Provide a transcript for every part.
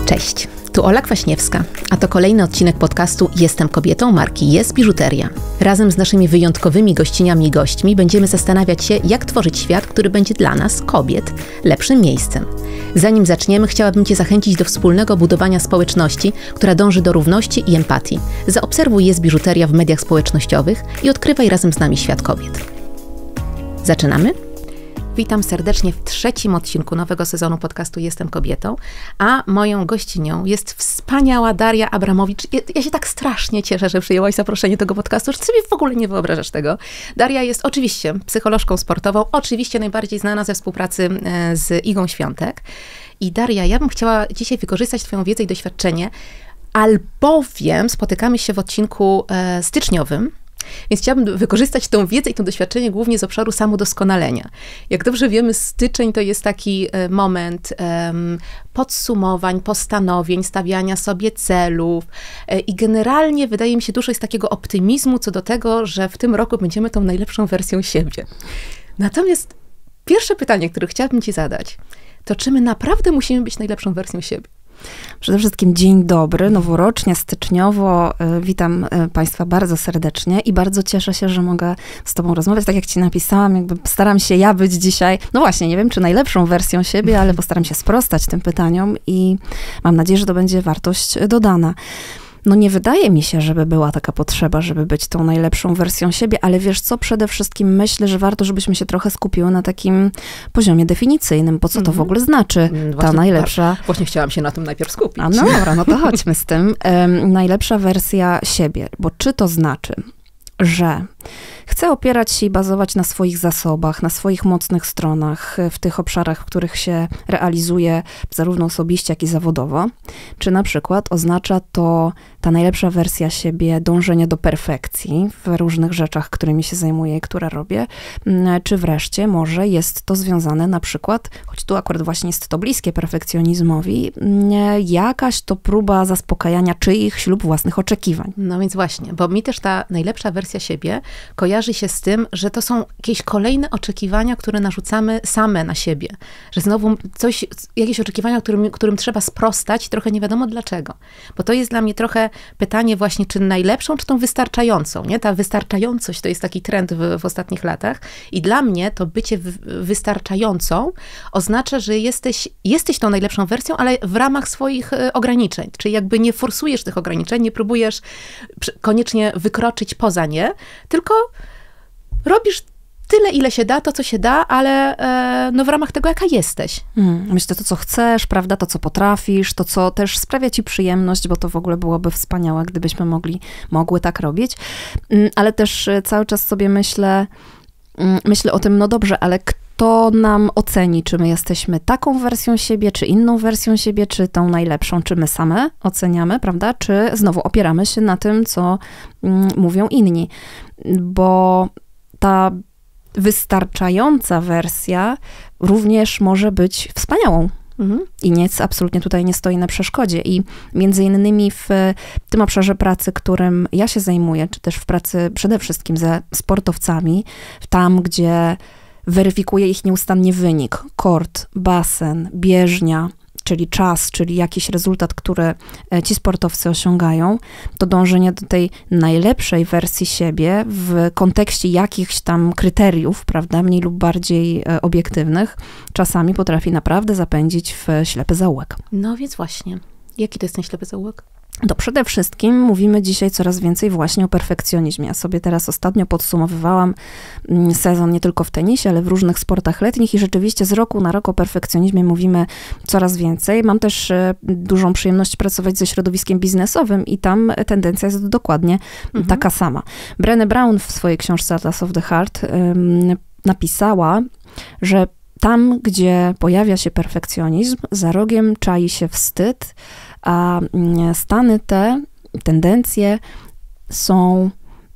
Cześć, tu Ola Kwaśniewska, a to kolejny odcinek podcastu Jestem kobietą marki Jest Biżuteria. Razem z naszymi wyjątkowymi gościniami i gośćmi będziemy zastanawiać się, jak tworzyć świat, który będzie dla nas, kobiet, lepszym miejscem. Zanim zaczniemy, chciałabym Cię zachęcić do wspólnego budowania społeczności, która dąży do równości i empatii. Zaobserwuj Jest Biżuteria w mediach społecznościowych i odkrywaj razem z nami świat kobiet. Zaczynamy? Witam serdecznie w trzecim odcinku nowego sezonu podcastu Jestem kobietą, a moją gościnią jest wspaniała Daria Abramowicz. Ja się tak strasznie cieszę, że przyjęłaś zaproszenie do tego podcastu, że sobie w ogóle nie wyobrażasz tego. Daria jest oczywiście psycholożką sportową, oczywiście najbardziej znana ze współpracy z Igą Świątek. I Daria, ja bym chciała dzisiaj wykorzystać Twoją wiedzę i doświadczenie, albowiem spotykamy się w odcinku styczniowym, więc chciałabym wykorzystać tą wiedzę i to doświadczenie głównie z obszaru samodoskonalenia. Jak dobrze wiemy, styczeń to jest taki moment podsumowań, postanowień, stawiania sobie celów i generalnie wydaje mi się dużo jest takiego optymizmu co do tego, że w tym roku będziemy tą najlepszą wersją siebie. Natomiast pierwsze pytanie, które chciałabym Ci zadać, to czy my naprawdę musimy być najlepszą wersją siebie? Przede wszystkim dzień dobry, noworocznie, styczniowo. Witam Państwa bardzo serdecznie i bardzo cieszę się, że mogę z Tobą rozmawiać. Tak jak Ci napisałam, jakby staram się ja być dzisiaj, no właśnie, nie wiem, czy najlepszą wersją siebie, ale postaram się sprostać tym pytaniom i mam nadzieję, że to będzie wartość dodana. No nie wydaje mi się, żeby była taka potrzeba, żeby być tą najlepszą wersją siebie, ale wiesz co, przede wszystkim myślę, że warto, żebyśmy się trochę skupiły na takim poziomie definicyjnym, po co to w ogóle znaczy ta najlepsza... Właśnie chciałam się na tym najpierw skupić. A no dobra, no to chodźmy z tym. Najlepsza wersja siebie, bo czy to znaczy, że chcę opierać się i bazować na swoich zasobach, na swoich mocnych stronach, w tych obszarach, w których się realizuje zarówno osobiście, jak i zawodowo. Czy na przykład oznacza to ta najlepsza wersja siebie, dążenie do perfekcji w różnych rzeczach, którymi się zajmuję i które robię. Czy wreszcie może jest to związane na przykład, choć tu akurat właśnie jest to bliskie perfekcjonizmowi, jakaś to próba zaspokajania czyichś lub własnych oczekiwań. No więc właśnie, bo mi też ta najlepsza wersja siebie kojarzy się z tym, że to są jakieś kolejne oczekiwania, które narzucamy same na siebie. Że znowu jakieś oczekiwania, którym trzeba sprostać i trochę nie wiadomo dlaczego. Bo to jest dla mnie trochę pytanie właśnie, czy najlepszą, czy tą wystarczającą, nie? Ta wystarczającość to jest taki trend w ostatnich latach i dla mnie to bycie wystarczającą oznacza, że jesteś tą najlepszą wersją, ale w ramach swoich ograniczeń. Czyli jakby nie forsujesz tych ograniczeń, nie próbujesz koniecznie wykroczyć poza nie, tylko robisz tyle, ile się da, to, co się da, ale no w ramach tego, jaka jesteś. Myślę, to, co chcesz, prawda, to, co potrafisz, to, co też sprawia ci przyjemność, bo to w ogóle byłoby wspaniałe, gdybyśmy mogły tak robić. Ale też cały czas sobie myślę o tym, no dobrze, ale kto nam oceni, czy my jesteśmy taką wersją siebie, czy inną wersją siebie, czy tą najlepszą, czy my same oceniamy, prawda, czy znowu opieramy się na tym, co mówią inni. Bo ta wystarczająca wersja również może być wspaniałą. I nic absolutnie tutaj nie stoi na przeszkodzie. I między innymi w tym obszarze pracy, którym ja się zajmuję, czy też w pracy przede wszystkim ze sportowcami, tam, gdzie weryfikuję ich nieustannie wynik, kort, basen, bieżnia, czyli czas, czyli jakiś rezultat, który ci sportowcy osiągają, to dążenie do tej najlepszej wersji siebie w kontekście jakichś tam kryteriów, prawda, mniej lub bardziej obiektywnych, czasami potrafi naprawdę zapędzić w ślepy zaułek. No więc właśnie. Jaki to jest ten ślepy zaułek? To przede wszystkim mówimy dzisiaj coraz więcej właśnie o perfekcjonizmie. Ja sobie teraz ostatnio podsumowywałam sezon nie tylko w tenisie, ale w różnych sportach letnich i rzeczywiście z roku na rok o perfekcjonizmie mówimy coraz więcej. Mam też dużą przyjemność pracować ze środowiskiem biznesowym i tam tendencja jest dokładnie taka sama. Brené Brown w swojej książce Atlas of the Heart napisała, że tam, gdzie pojawia się perfekcjonizm, za rogiem czai się wstyd, a stany te, tendencje są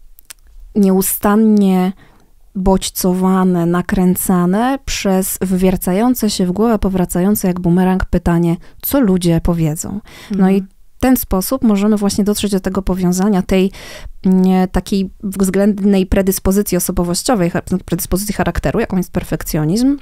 nieustannie bodźcowane, nakręcane przez wywiercające się w głowę, powracające jak bumerang pytanie, co ludzie powiedzą. No i w ten sposób możemy właśnie dotrzeć do tego powiązania tej takiej względnej predyspozycji osobowościowej, predyspozycji charakteru, jaką jest perfekcjonizm,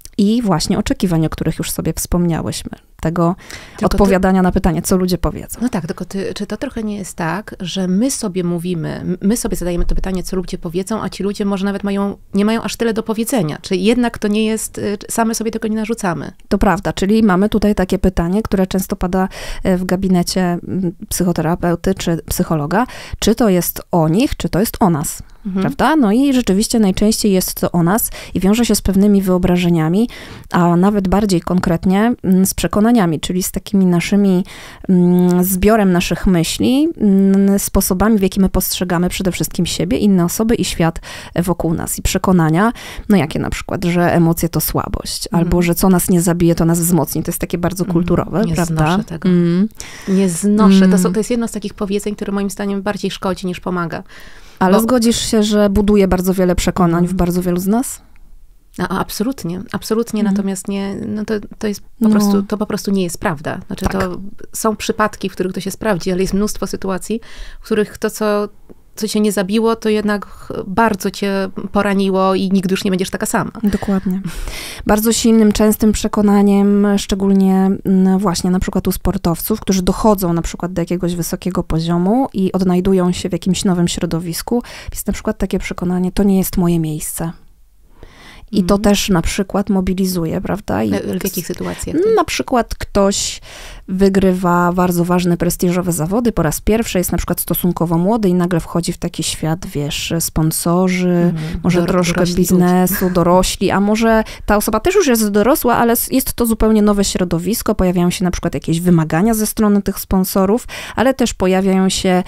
i właśnie oczekiwań, o których już sobie wspomniałyśmy. Tego odpowiadania na pytanie, co ludzie powiedzą. No tak, tylko czy to trochę nie jest tak, że my sobie mówimy, my sobie zadajemy to pytanie, co ludzie powiedzą, a ci ludzie może nawet nie mają aż tyle do powiedzenia. Czy jednak to nie jest, same sobie tego nie narzucamy? To prawda, czyli mamy tutaj takie pytanie, które często pada w gabinecie psychoterapeuty czy psychologa, czy to jest o nich, czy to jest o nas. Prawda? No i rzeczywiście najczęściej jest to o nas i wiąże się z pewnymi wyobrażeniami, a nawet bardziej konkretnie z przekonaniami, czyli z takimi naszymi zbiorem naszych myśli, sposobami, w jaki my postrzegamy przede wszystkim siebie, inne osoby i świat wokół nas. I przekonania, no jakie na przykład, że emocje to słabość, albo że co nas nie zabije, to nas wzmocni. To jest takie bardzo kulturowe, nie prawda? Znoszę tego. Nie znoszę. To jest jedno z takich powiedzeń, które moim zdaniem bardziej szkodzi niż pomaga. Ale zgodzisz się, że buduje bardzo wiele przekonań w bardzo wielu z nas? Absolutnie, absolutnie, natomiast nie, no to jest po prostu, to po prostu nie jest prawda. Znaczy to są przypadki, w których to się sprawdzi, ale jest mnóstwo sytuacji, w których to, co cię nie zabiło, to jednak bardzo cię poraniło i nigdy już nie będziesz taka sama. Dokładnie. Bardzo silnym, częstym przekonaniem, szczególnie właśnie na przykład u sportowców, którzy dochodzą na przykład do jakiegoś wysokiego poziomu i odnajdują się w jakimś nowym środowisku, jest na przykład takie przekonanie, to nie jest moje miejsce. I to też na przykład mobilizuje, prawda? W jakich sytuacjach? Na przykład ktoś wygrywa bardzo ważne, prestiżowe zawody po raz pierwszy, jest na przykład stosunkowo młody i nagle wchodzi w taki świat, wiesz, sponsorzy, może troszkę biznesu, dorośli, a może ta osoba też już jest dorosła, ale jest to zupełnie nowe środowisko, pojawiają się na przykład jakieś wymagania ze strony tych sponsorów, ale też pojawia się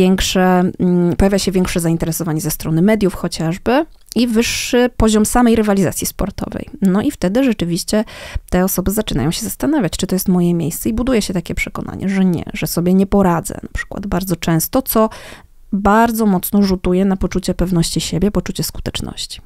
większe zainteresowanie ze strony mediów chociażby, i wyższy poziom samej rywalizacji sportowej. No i wtedy rzeczywiście te osoby zaczynają się zastanawiać, czy to jest moje miejsce i buduje się takie przekonanie, że nie, że sobie nie poradzę na przykład bardzo często, co bardzo mocno rzutuje na poczucie pewności siebie, poczucie skuteczności.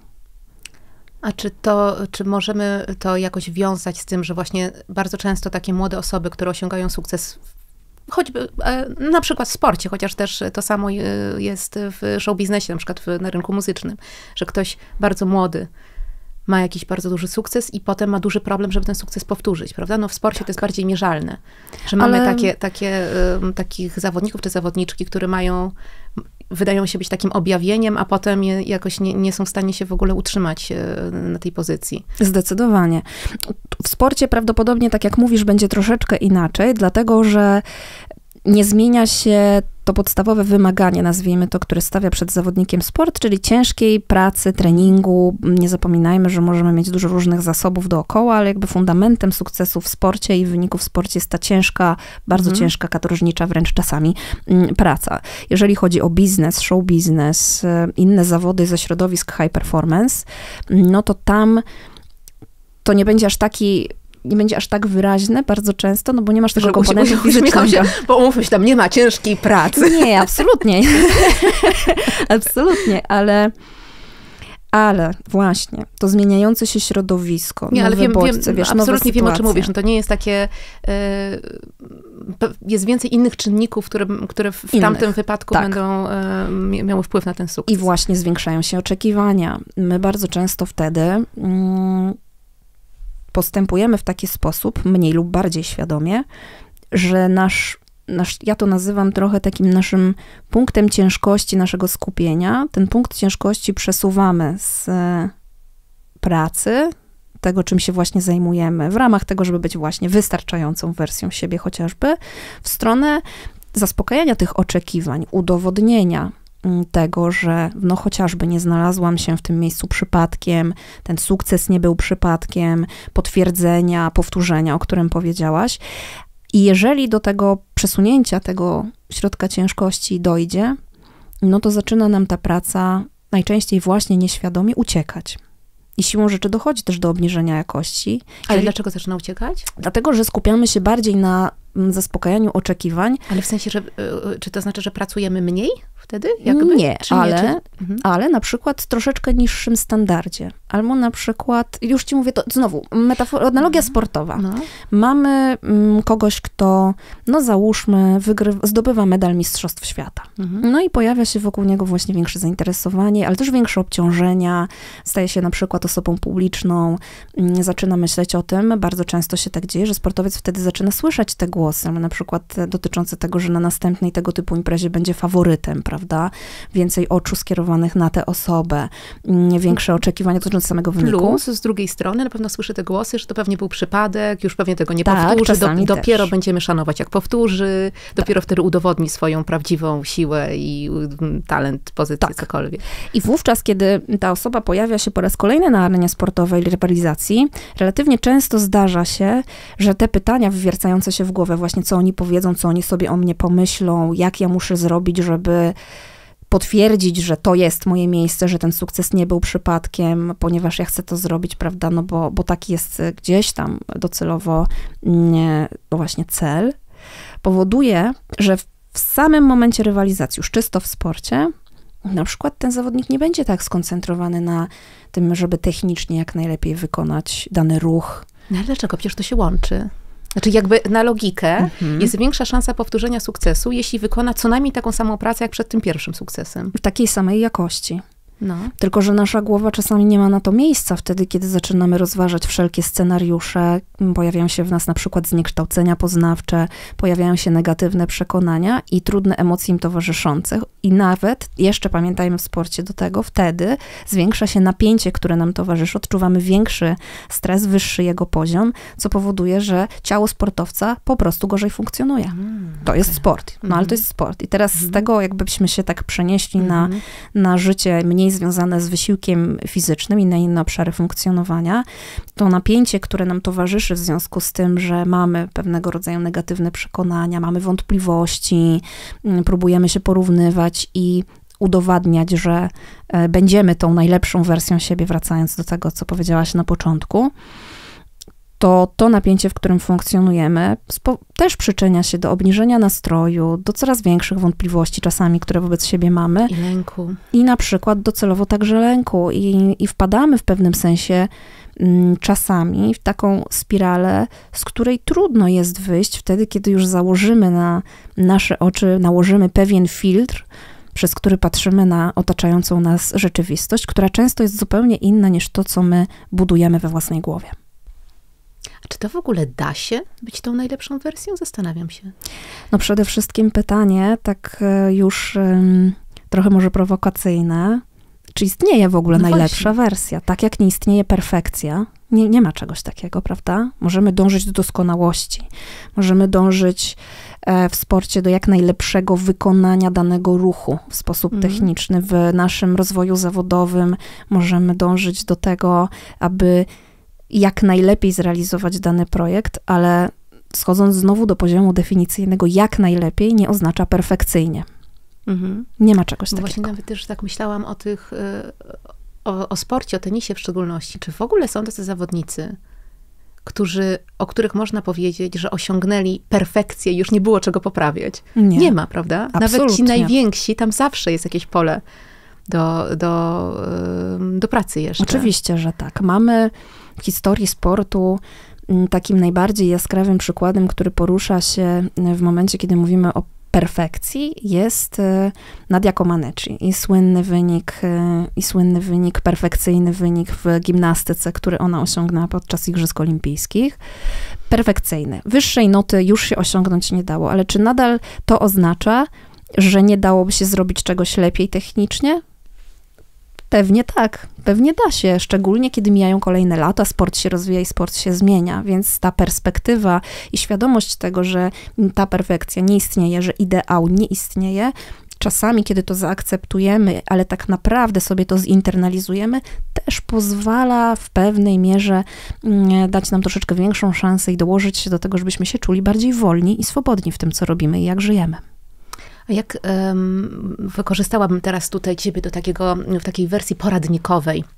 A czy możemy to jakoś wiązać z tym, że właśnie bardzo często takie młode osoby, które osiągają sukces choćby na przykład w sporcie, chociaż też to samo jest w show biznesie, na przykład na rynku muzycznym, że ktoś bardzo młody ma jakiś bardzo duży sukces i potem ma duży problem, żeby ten sukces powtórzyć, prawda? No w sporcie to jest bardziej mierzalne, że mamy takich zawodników czy zawodniczki, które wydają się być takim objawieniem, a potem jakoś nie są w stanie się w ogóle utrzymać na tej pozycji. Zdecydowanie. W sporcie prawdopodobnie, tak jak mówisz, będzie troszeczkę inaczej, dlatego że nie zmienia się to podstawowe wymaganie, nazwijmy to, które stawia przed zawodnikiem sport, czyli ciężkiej pracy, treningu. Nie zapominajmy, że możemy mieć dużo różnych zasobów dookoła, ale jakby fundamentem sukcesu w sporcie i wyników w sporcie jest ta ciężka, bardzo ciężka, katorżnicza wręcz czasami praca. Jeżeli chodzi o biznes, show biznes, inne zawody ze środowisk high performance, no to tam to nie będzie aż tak wyraźne bardzo często, no bo nie masz tego komponentu fizycznego. Bo umówmy się, tam nie ma ciężkiej pracy. Nie, absolutnie. Absolutnie, ale właśnie, to zmieniające się środowisko, nowe bodźce, wiesz, absolutnie wiem, o czym mówisz. No to nie jest takie, jest więcej innych czynników, które w tamtym wypadku będą miały wpływ na ten sukces. I właśnie zwiększają się oczekiwania. My bardzo często wtedy postępujemy w taki sposób, mniej lub bardziej świadomie, że ja to nazywam trochę takim naszym punktem ciężkości naszego skupienia. Ten punkt ciężkości przesuwamy z pracy, tego, czym się właśnie zajmujemy, w ramach tego, żeby być właśnie wystarczającą wersją siebie chociażby, w stronę zaspokajania tych oczekiwań, udowodnienia tego, że no chociażby nie znalazłam się w tym miejscu przypadkiem, ten sukces nie był przypadkiem, potwierdzenia, powtórzenia, o którym powiedziałaś. I jeżeli do tego przesunięcia tego środka ciężkości dojdzie, no to zaczyna nam ta praca najczęściej właśnie nieświadomie uciekać. I siłą rzeczy dochodzi też do obniżenia jakości. Ale dlaczego zaczyna uciekać? Dlatego, że skupiamy się bardziej na zaspokajaniu oczekiwań. Ale w sensie, że czy to znaczy, że pracujemy mniej wtedy? Nie, ale na przykład w troszeczkę niższym standardzie. Albo na przykład, już ci mówię, to znowu, analogia sportowa. No. Mamy kogoś, kto, no załóżmy, zdobywa medal Mistrzostw Świata. No i pojawia się wokół niego właśnie większe zainteresowanie, ale też większe obciążenia. Staje się na przykład osobą publiczną, zaczyna myśleć o tym, bardzo często się tak dzieje, że sportowiec wtedy zaczyna słyszeć te głosy, na przykład dotyczące tego, że na następnej tego typu imprezie będzie faworytem, prawda? Więcej oczu skierowanych na tę osobę, większe oczekiwania dotyczące samego wyniku. Plus, z drugiej strony na pewno słyszy te głosy, że to pewnie był przypadek, już pewnie tego nie powtórzy, dopiero będziemy szanować, jak powtórzy, dopiero wtedy udowodni swoją prawdziwą siłę i talent, pozycję, cokolwiek. I wówczas, kiedy ta osoba pojawia się po raz kolejny na arenie sportowej rywalizacji, relatywnie często zdarza się, że te pytania wywiercające się w głowę, właśnie co oni powiedzą, co oni sobie o mnie pomyślą, jak ja muszę zrobić, żeby potwierdzić, że to jest moje miejsce, że ten sukces nie był przypadkiem, ponieważ ja chcę to zrobić, prawda, no bo taki jest gdzieś tam docelowo właśnie cel, powoduje, że w samym momencie rywalizacji, już czysto w sporcie, na przykład ten zawodnik nie będzie tak skoncentrowany na tym, żeby technicznie jak najlepiej wykonać dany ruch. No ale dlaczego? Przecież to się łączy. Znaczy jakby na logikę jest większa szansa powtórzenia sukcesu, jeśli wykona co najmniej taką samą pracę, jak przed tym pierwszym sukcesem. W takiej samej jakości. No. Tylko że nasza głowa czasami nie ma na to miejsca wtedy, kiedy zaczynamy rozważać wszelkie scenariusze, pojawiają się w nas na przykład zniekształcenia poznawcze, pojawiają się negatywne przekonania i trudne emocje im towarzyszące. I nawet, jeszcze pamiętajmy w sporcie do tego, wtedy zwiększa się napięcie, które nam towarzyszy, odczuwamy większy stres, wyższy jego poziom, co powoduje, że ciało sportowca po prostu gorzej funkcjonuje. To jest sport, no ale to jest sport. I teraz z tego jakbyśmy się tak przenieśli na życie mniej związane z wysiłkiem fizycznym i na inne obszary funkcjonowania, to napięcie, które nam towarzyszy w związku z tym, że mamy pewnego rodzaju negatywne przekonania, mamy wątpliwości, próbujemy się porównywać i udowadniać, że będziemy tą najlepszą wersją siebie, wracając do tego, co powiedziałaś na początku, to napięcie, w którym funkcjonujemy, też przyczynia się do obniżenia nastroju, do coraz większych wątpliwości czasami, które wobec siebie mamy. I lęku. I na przykład docelowo także lęku. I wpadamy w pewnym sensie czasami w taką spiralę, z której trudno jest wyjść wtedy, kiedy już założymy na nasze oczy, nałożymy pewien filtr, przez który patrzymy na otaczającą nas rzeczywistość, która często jest zupełnie inna niż to, co my budujemy we własnej głowie. A czy to w ogóle da się być tą najlepszą wersją? Zastanawiam się. No przede wszystkim pytanie, tak już trochę może prowokacyjne, czy istnieje w ogóle najlepsza wersja? Tak jak nie istnieje perfekcja, nie ma czegoś takiego, prawda? Możemy dążyć do doskonałości, możemy dążyć w sporcie do jak najlepszego wykonania danego ruchu w sposób techniczny. W naszym rozwoju zawodowym możemy dążyć do tego, aby jak najlepiej zrealizować dany projekt, ale schodząc znowu do poziomu definicyjnego, jak najlepiej nie oznacza perfekcyjnie. Nie ma czegoś takiego. Właśnie nawet też tak myślałam o sporcie, o tenisie w szczególności. Czy w ogóle są tacy zawodnicy, o których można powiedzieć, że osiągnęli perfekcję, już nie było czego poprawiać? Nie ma, prawda? Absolutnie. Nawet ci najwięksi, tam zawsze jest jakieś pole do pracy jeszcze. Oczywiście, że tak. Mamy w historii sportu takim najbardziej jaskrawym przykładem, który porusza się w momencie, kiedy mówimy o perfekcji, jest Nadia Comaneci i słynny wynik, perfekcyjny wynik w gimnastyce, który ona osiągnęła podczas Igrzysk Olimpijskich. Perfekcyjny. Wyższej noty już się osiągnąć nie dało, ale czy nadal to oznacza, że nie dałoby się zrobić czegoś lepiej technicznie? Pewnie tak, pewnie da się, szczególnie kiedy mijają kolejne lata, sport się rozwija i sport się zmienia, więc ta perspektywa i świadomość tego, że ta perfekcja nie istnieje, że ideał nie istnieje, czasami, kiedy to zaakceptujemy, ale tak naprawdę sobie to zinternalizujemy, też pozwala w pewnej mierze dać nam troszeczkę większą szansę i dołożyć się do tego, żebyśmy się czuli bardziej wolni i swobodni w tym, co robimy i jak żyjemy. A jak wykorzystałabym teraz tutaj ciebie w takiej wersji poradnikowej,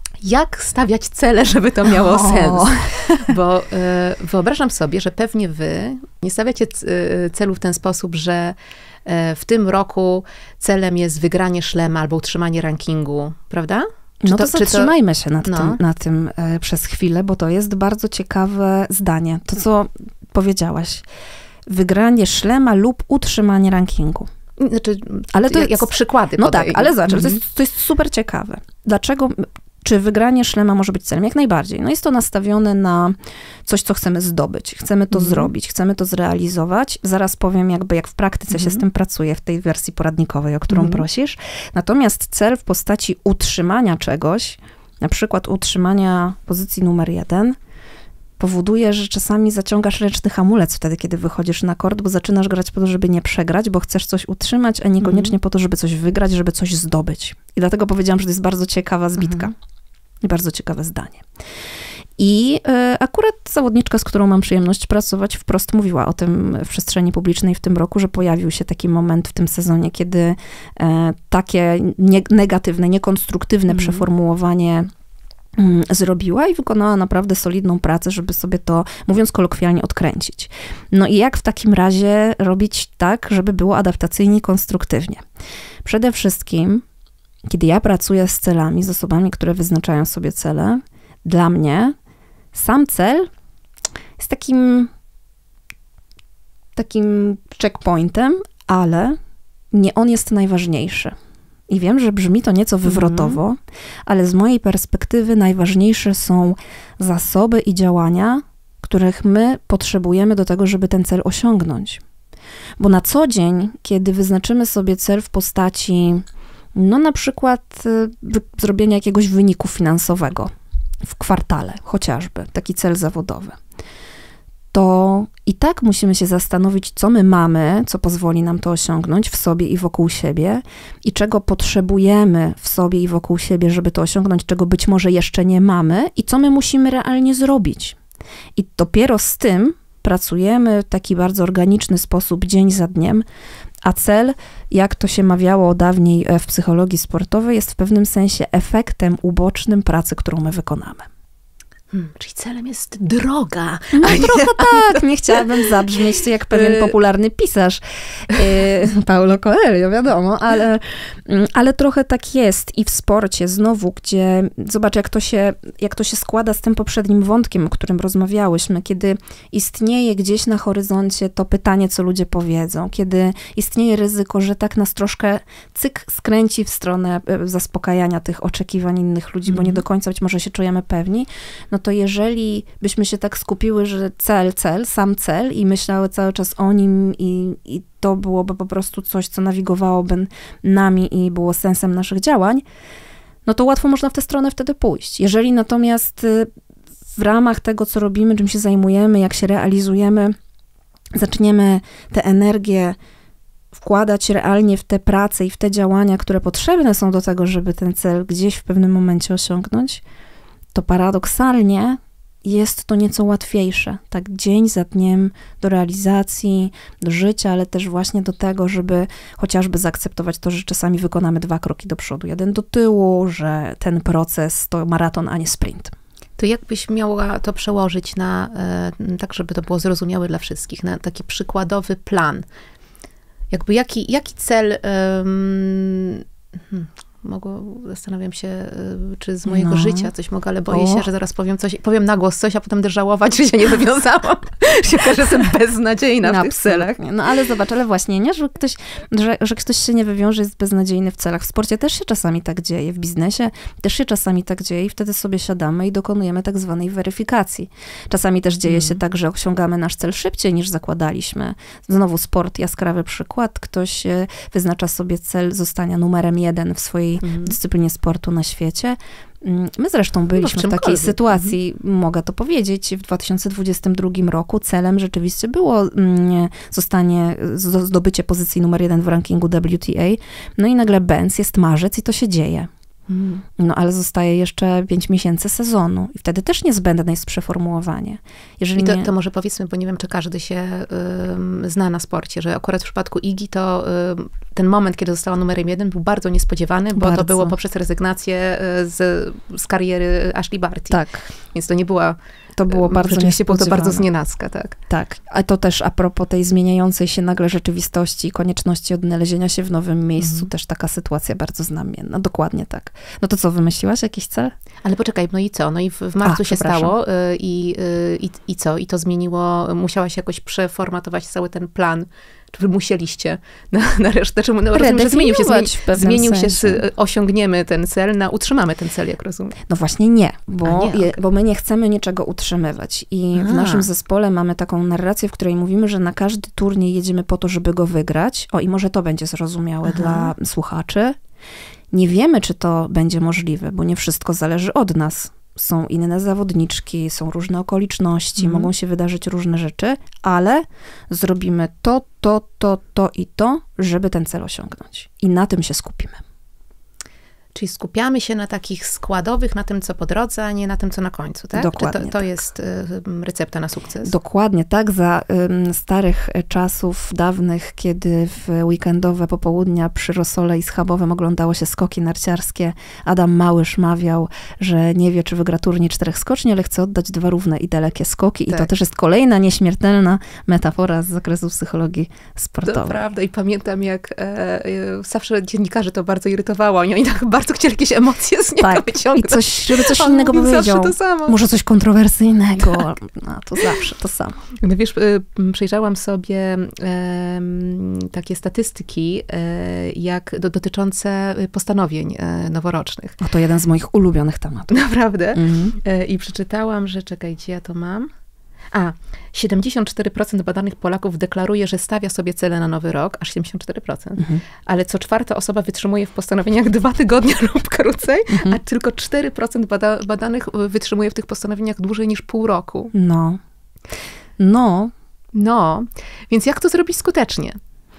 Jak stawiać cele, żeby to miało sens? Bo wyobrażam sobie, że pewnie wy nie stawiacie celu w ten sposób, że w tym roku celem jest wygranie szlema albo utrzymanie rankingu, prawda? Zatrzymajmy się nad tym przez chwilę, bo to jest bardzo ciekawe zdanie. To, co powiedziałaś. Wygranie szlema lub utrzymanie rankingu. Znaczy, ale to jako przykłady podaję. Tak, ale zobacz, to jest super ciekawe. Dlaczego... Czy wygranie szlema może być celem? Jak najbardziej. No jest to nastawione na coś, co chcemy zdobyć. Chcemy to zrobić, chcemy to zrealizować. Zaraz powiem jak w praktyce się z tym pracuje w tej wersji poradnikowej, o którą prosisz. Natomiast cel w postaci utrzymania czegoś, na przykład utrzymania pozycji numer 1, powoduje, że czasami zaciągasz ręczny hamulec wtedy, kiedy wychodzisz na kort, bo zaczynasz grać po to, żeby nie przegrać, bo chcesz coś utrzymać, a niekoniecznie po to, żeby coś wygrać, żeby coś zdobyć. I dlatego powiedziałam, że to jest bardzo ciekawa zbitka i bardzo ciekawe zdanie. I akurat zawodniczka, z którą mam przyjemność pracować, wprost mówiła o tym w przestrzeni publicznej w tym roku, że pojawił się taki moment w tym sezonie, kiedy takie negatywne, niekonstruktywne przeformułowanie zrobiła i wykonała naprawdę solidną pracę, żeby sobie to, mówiąc kolokwialnie, odkręcić. No i jak w takim razie robić tak, żeby było adaptacyjnie i konstruktywnie? Przede wszystkim, kiedy ja pracuję z celami, z osobami, które wyznaczają sobie cele, dla mnie sam cel jest takim checkpointem, ale nie on jest najważniejszy. I wiem, że brzmi to nieco wywrotowo, ale z mojej perspektywy najważniejsze są zasoby i działania, których my potrzebujemy do tego, żeby ten cel osiągnąć. Bo na co dzień, kiedy wyznaczymy sobie cel w postaci, no na przykład zrobienia jakiegoś wyniku finansowego w kwartale, chociażby, taki cel zawodowy, to i tak musimy się zastanowić, co my mamy, co pozwoli nam to osiągnąć w sobie i wokół siebie i czego potrzebujemy w sobie i wokół siebie, żeby to osiągnąć, czego być może jeszcze nie mamy i co my musimy realnie zrobić. I dopiero z tym pracujemy w taki bardzo organiczny sposób, dzień za dniem, a cel, jak to się mawiało dawniej w psychologii sportowej, jest w pewnym sensie efektem ubocznym pracy, którą my wykonamy. Czyli celem jest droga. No trochę tak, nie chciałabym zabrzmieć jak pewien popularny pisarz, Paulo Coelho, wiadomo, ale trochę tak jest i w sporcie znowu, gdzie zobacz jak to się składa z tym poprzednim wątkiem, o którym rozmawiałyśmy, kiedy istnieje gdzieś na horyzoncie to pytanie, co ludzie powiedzą, kiedy istnieje ryzyko, że tak nas troszkę skręci w stronę zaspokajania tych oczekiwań innych ludzi, bo nie do końca być może się czujemy pewni, no to jeżeli byśmy się tak skupiły, że sam cel i myślały cały czas o nim i to byłoby po prostu coś, co nawigowałoby nami i było sensem naszych działań, no to łatwo można w tę stronę wtedy pójść. Jeżeli natomiast w ramach tego, co robimy, czym się zajmujemy, jak się realizujemy, zaczniemy tę energię wkładać realnie w te prace i w te działania, które potrzebne są do tego, żeby ten cel gdzieś w pewnym momencie osiągnąć, to paradoksalnie jest to nieco łatwiejsze, tak dzień za dniem do realizacji, do życia, ale też właśnie do tego, żeby chociażby zaakceptować to, że czasami wykonamy 2 kroki do przodu, 1 do tyłu, że ten proces to maraton, a nie sprint. To jakbyś miała to przełożyć na, tak żeby to było zrozumiałe dla wszystkich, na taki przykładowy plan? Jakby jaki cel... Zastanawiam się, czy z mojego życia coś mogę, ale boję się, że zaraz powiem na głos coś, a potem będę żałować, że się nie wywiązałam. Się okaże, że jestem beznadziejna w tych celach. No ale zobacz, ale właśnie, nie? Że ktoś się nie wywiąże, jest beznadziejny w celach. W sporcie też się czasami tak dzieje, w biznesie też się czasami tak dzieje i wtedy sobie siadamy i dokonujemy tak zwanej weryfikacji. Czasami też dzieje się tak, że osiągamy nasz cel szybciej niż zakładaliśmy. Znowu sport, jaskrawy przykład. Ktoś wyznacza sobie cel zostania numerem 1 w swojej dyscyplinie sportu na świecie. My zresztą byliśmy w takiej sytuacji, mogę to powiedzieć, w 2022 roku celem rzeczywiście było zdobycie pozycji numer 1 w rankingu WTA. No i nagle bęc, jest marzec i to się dzieje. No ale zostaje jeszcze 5 miesięcy sezonu i wtedy też niezbędne jest przeformułowanie. Jeżeli to może powiedzmy, bo nie wiem, czy każdy się zna na sporcie, że akurat w przypadku Igi to ten moment, kiedy została numerem 1 był bardzo niespodziewany, bo to było poprzez rezygnację z kariery Ashley Barty. Tak. Więc to nie była... To było bardzo rzeczywiście było to bardzo znienacka, tak. Tak, a to też a propos tej zmieniającej się nagle rzeczywistości i konieczności odnalezienia się w nowym miejscu, też taka sytuacja bardzo znamienna. Dokładnie tak. No to co, wymyśliłaś jakiś cel? Ale poczekaj, no i co? No i w marcu się stało i co? I to zmieniło, musiałaś jakoś przeformatować cały ten plan. Czy wy musieliście na resztę? Znaczy, no, rozumiem, że zmienił się osiągniemy ten cel na utrzymamy ten cel, jak rozumiem. No właśnie nie, bo my nie chcemy niczego utrzymywać. I w naszym zespole mamy taką narrację, w której mówimy, że na każdy turniej jedziemy po to, żeby go wygrać. I może to będzie zrozumiałe dla słuchaczy. Nie wiemy, czy to będzie możliwe, bo nie wszystko zależy od nas. Są inne zawodniczki, są różne okoliczności, mogą się wydarzyć różne rzeczy, ale zrobimy to i to, żeby ten cel osiągnąć. I na tym się skupimy. Czyli skupiamy się na takich składowych, na tym, co po drodze, a nie na tym, co na końcu, tak? Dokładnie. To jest recepta na sukces? Dokładnie tak. Za starych czasów dawnych, kiedy w weekendowe popołudnia przy Rosole i Schabowem oglądało się skoki narciarskie, Adam Małysz mawiał, że nie wie, czy wygra turniej 4 skoczni, ale chce oddać 2 równe i dalekie skoki. Tak. I to też jest kolejna nieśmiertelna metafora z zakresu psychologii sportowej. To prawda. I pamiętam, jak zawsze dziennikarze to bardzo irytowało. Oni tak bardzo chcieli jakieś emocje z niego wyciągnąć. I żeby coś innego powiedział. To samo. Może coś kontrowersyjnego. Tak. No, to zawsze to samo. No wiesz, przejrzałam sobie takie statystyki, dotyczące postanowień noworocznych. To jeden z moich ulubionych tematów. Naprawdę? I przeczytałam, że czekajcie, ja to mam. 74% badanych Polaków deklaruje, że stawia sobie cele na nowy rok, aż 74%. Ale co 4. osoba wytrzymuje w postanowieniach 2 tygodnie lub krócej, a tylko 4% badanych wytrzymuje w tych postanowieniach dłużej niż pół roku. No, więc jak to zrobić skutecznie?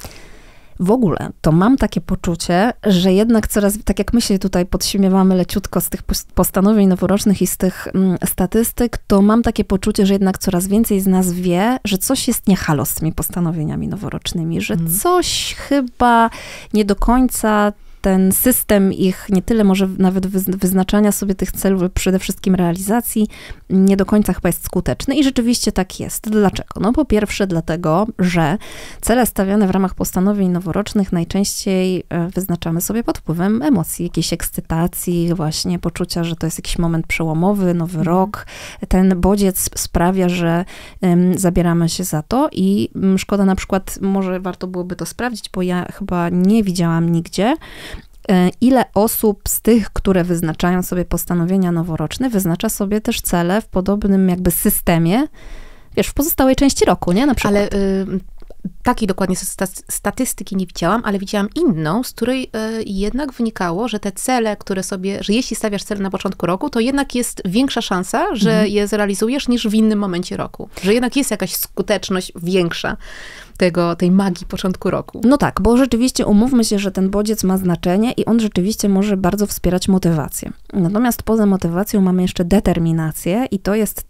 W ogóle to mam takie poczucie, że jednak coraz, tak jak my się tutaj podśmiewamy leciutko z tych postanowień noworocznych i z tych statystyk, to mam takie poczucie, że jednak coraz więcej z nas wie, że coś jest nie halo z tymi postanowieniami noworocznymi, że coś chyba nie do końca ten system ich, nie tyle może nawet wyznaczania sobie tych celów, przede wszystkim realizacji, nie do końca chyba jest skuteczny i rzeczywiście tak jest. Dlaczego? No po pierwsze dlatego, że cele stawiane w ramach postanowień noworocznych najczęściej wyznaczamy sobie pod wpływem emocji, jakiejś ekscytacji, właśnie poczucia, że to jest jakiś moment przełomowy, nowy rok. Ten bodziec sprawia, że zabieramy się za to i szkoda na przykład, może warto byłoby to sprawdzić, bo ja chyba nie widziałam nigdzie, ile osób z tych, które wyznaczają sobie postanowienia noworoczne, wyznacza sobie też cele w podobnym jakby systemie, wiesz, w pozostałej części roku, nie? Na przykład. Ale takiej dokładnie statystyki nie widziałam, ale widziałam inną, z której jednak wynikało, że te cele, które sobie, że jeśli stawiasz cel na początku roku, to jednak jest większa szansa, że je zrealizujesz niż w innym momencie roku. Że jednak jest jakaś skuteczność większa tej magii początku roku. No tak, bo rzeczywiście umówmy się, że ten bodziec ma znaczenie i on rzeczywiście może bardzo wspierać motywację. Natomiast poza motywacją mamy jeszcze determinację i to jest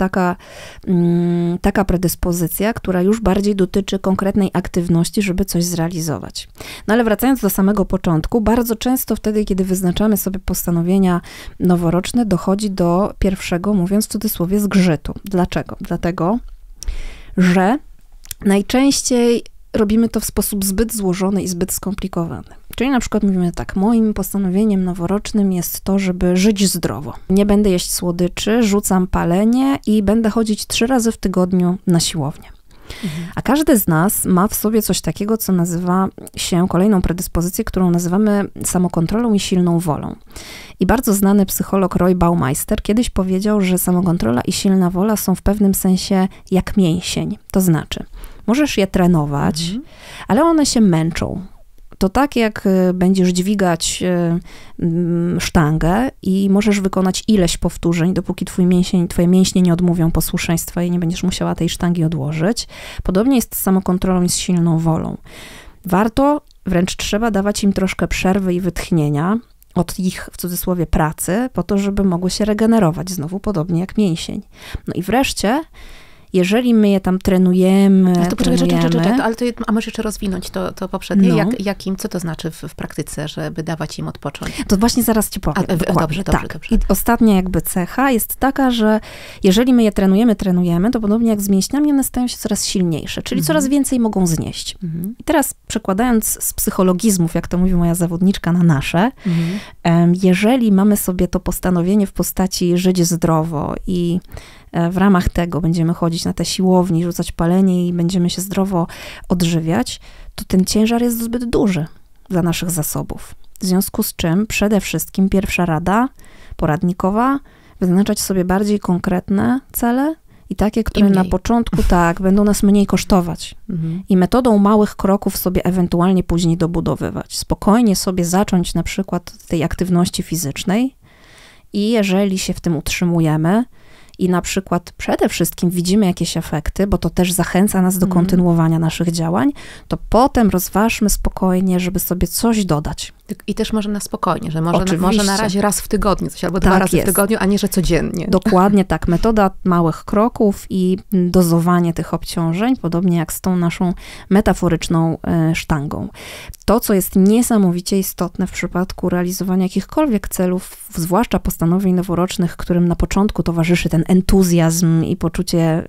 taka predyspozycja, która już bardziej dotyczy konkretnej aktywności, żeby coś zrealizować. No ale wracając do samego początku, bardzo często wtedy, kiedy wyznaczamy sobie postanowienia noworoczne, dochodzi do pierwszego, mówiąc w cudzysłowie, zgrzytu. Dlaczego? Dlatego, że najczęściej robimy to w sposób zbyt złożony i zbyt skomplikowany. Czyli na przykład mówimy tak, moim postanowieniem noworocznym jest to, żeby żyć zdrowo. Nie będę jeść słodyczy, rzucam palenie i będę chodzić 3 razy w tygodniu na siłownię. A każdy z nas ma w sobie coś takiego, co nazywa się kolejną predyspozycję, którą nazywamy samokontrolą i silną wolą. I bardzo znany psycholog Roy Baumeister kiedyś powiedział, że samokontrola i silna wola są w pewnym sensie jak mięsień. To znaczy, możesz je trenować, ale one się męczą. To tak, jak będziesz dźwigać sztangę i możesz wykonać ileś powtórzeń, dopóki twoje mięśnie nie odmówią posłuszeństwa i nie będziesz musiała tej sztangi odłożyć. Podobnie jest z samokontrolą i z silną wolą. Warto, wręcz trzeba dawać im troszkę przerwy i wytchnienia, od ich, w cudzysłowie, pracy, po to, żeby mogły się regenerować znowu, podobnie jak mięsień. No i wreszcie, jeżeli my je tam trenujemy, ale to poczekaj, ale a możesz jeszcze rozwinąć to poprzednie? No. Co to znaczy w praktyce, żeby dawać im odpocząć? To właśnie zaraz ci powiem. Dobrze. I ostatnia jakby cecha jest taka, że jeżeli my je trenujemy, to podobnie jak z mięśniami, one stają się coraz silniejsze, czyli coraz więcej mogą znieść. I teraz przekładając z psychologizmów, jak to mówi moja zawodniczka, na nasze, jeżeli mamy sobie to postanowienie w postaci żyć zdrowo i w ramach tego będziemy chodzić na te siłowni, rzucać palenie i będziemy się zdrowo odżywiać, to ten ciężar jest zbyt duży dla naszych zasobów. W związku z czym przede wszystkim pierwsza rada poradnikowa, wyznaczać sobie bardziej konkretne cele i takie, które na początku będą nas mniej kosztować. I metodą małych kroków sobie ewentualnie później dobudowywać. Spokojnie sobie zacząć na przykład tej aktywności fizycznej i jeżeli się w tym utrzymujemy, i na przykład przede wszystkim widzimy jakieś efekty, bo to też zachęca nas do kontynuowania naszych działań, to potem rozważmy spokojnie, żeby sobie coś dodać. I też może na spokojnie, że może na razie raz w tygodniu coś, albo 2 razy w tygodniu, a nie, że codziennie. Dokładnie tak. Metoda małych kroków i dozowanie tych obciążeń, podobnie jak z tą naszą metaforyczną sztangą. To, co jest niesamowicie istotne w przypadku realizowania jakichkolwiek celów, zwłaszcza postanowień noworocznych, którym na początku towarzyszy ten entuzjazm i poczucie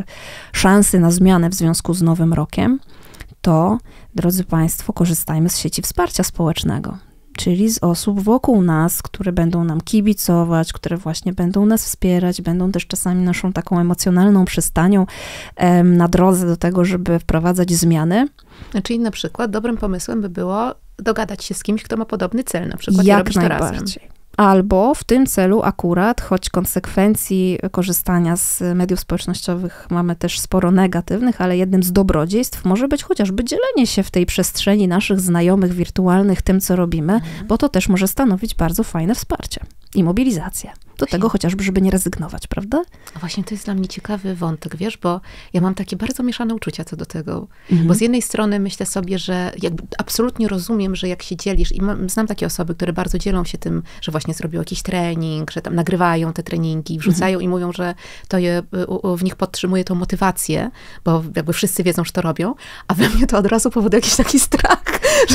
szansy na zmianę w związku z nowym rokiem, to, drodzy Państwo, korzystajmy z sieci wsparcia społecznego, czyli z osób wokół nas, które będą nam kibicować, które właśnie będą nas wspierać, będą też czasami naszą taką emocjonalną przystanią na drodze do tego, żeby wprowadzać zmiany. Czyli na przykład dobrym pomysłem by było dogadać się z kimś, kto ma podobny cel, na przykład i robić to razem. Albo w tym celu akurat, choć konsekwencji korzystania z mediów społecznościowych mamy też sporo negatywnych, ale jednym z dobrodziejstw może być chociażby dzielenie się w tej przestrzeni naszych znajomych wirtualnych tym, co robimy, bo to też może stanowić bardzo fajne wsparcie i mobilizację. Do tego chociażby, żeby nie rezygnować, prawda? A właśnie to jest dla mnie ciekawy wątek, wiesz, bo ja mam takie bardzo mieszane uczucia co do tego. Bo z jednej strony myślę sobie, że jakby absolutnie rozumiem, że jak się dzielisz i znam takie osoby, które bardzo dzielą się tym, że właśnie zrobią jakiś trening, że tam nagrywają te treningi, wrzucają i mówią, że to w nich podtrzymuje tą motywację, bo jakby wszyscy wiedzą, że to robią, a we mnie to od razu powoduje jakiś taki strach,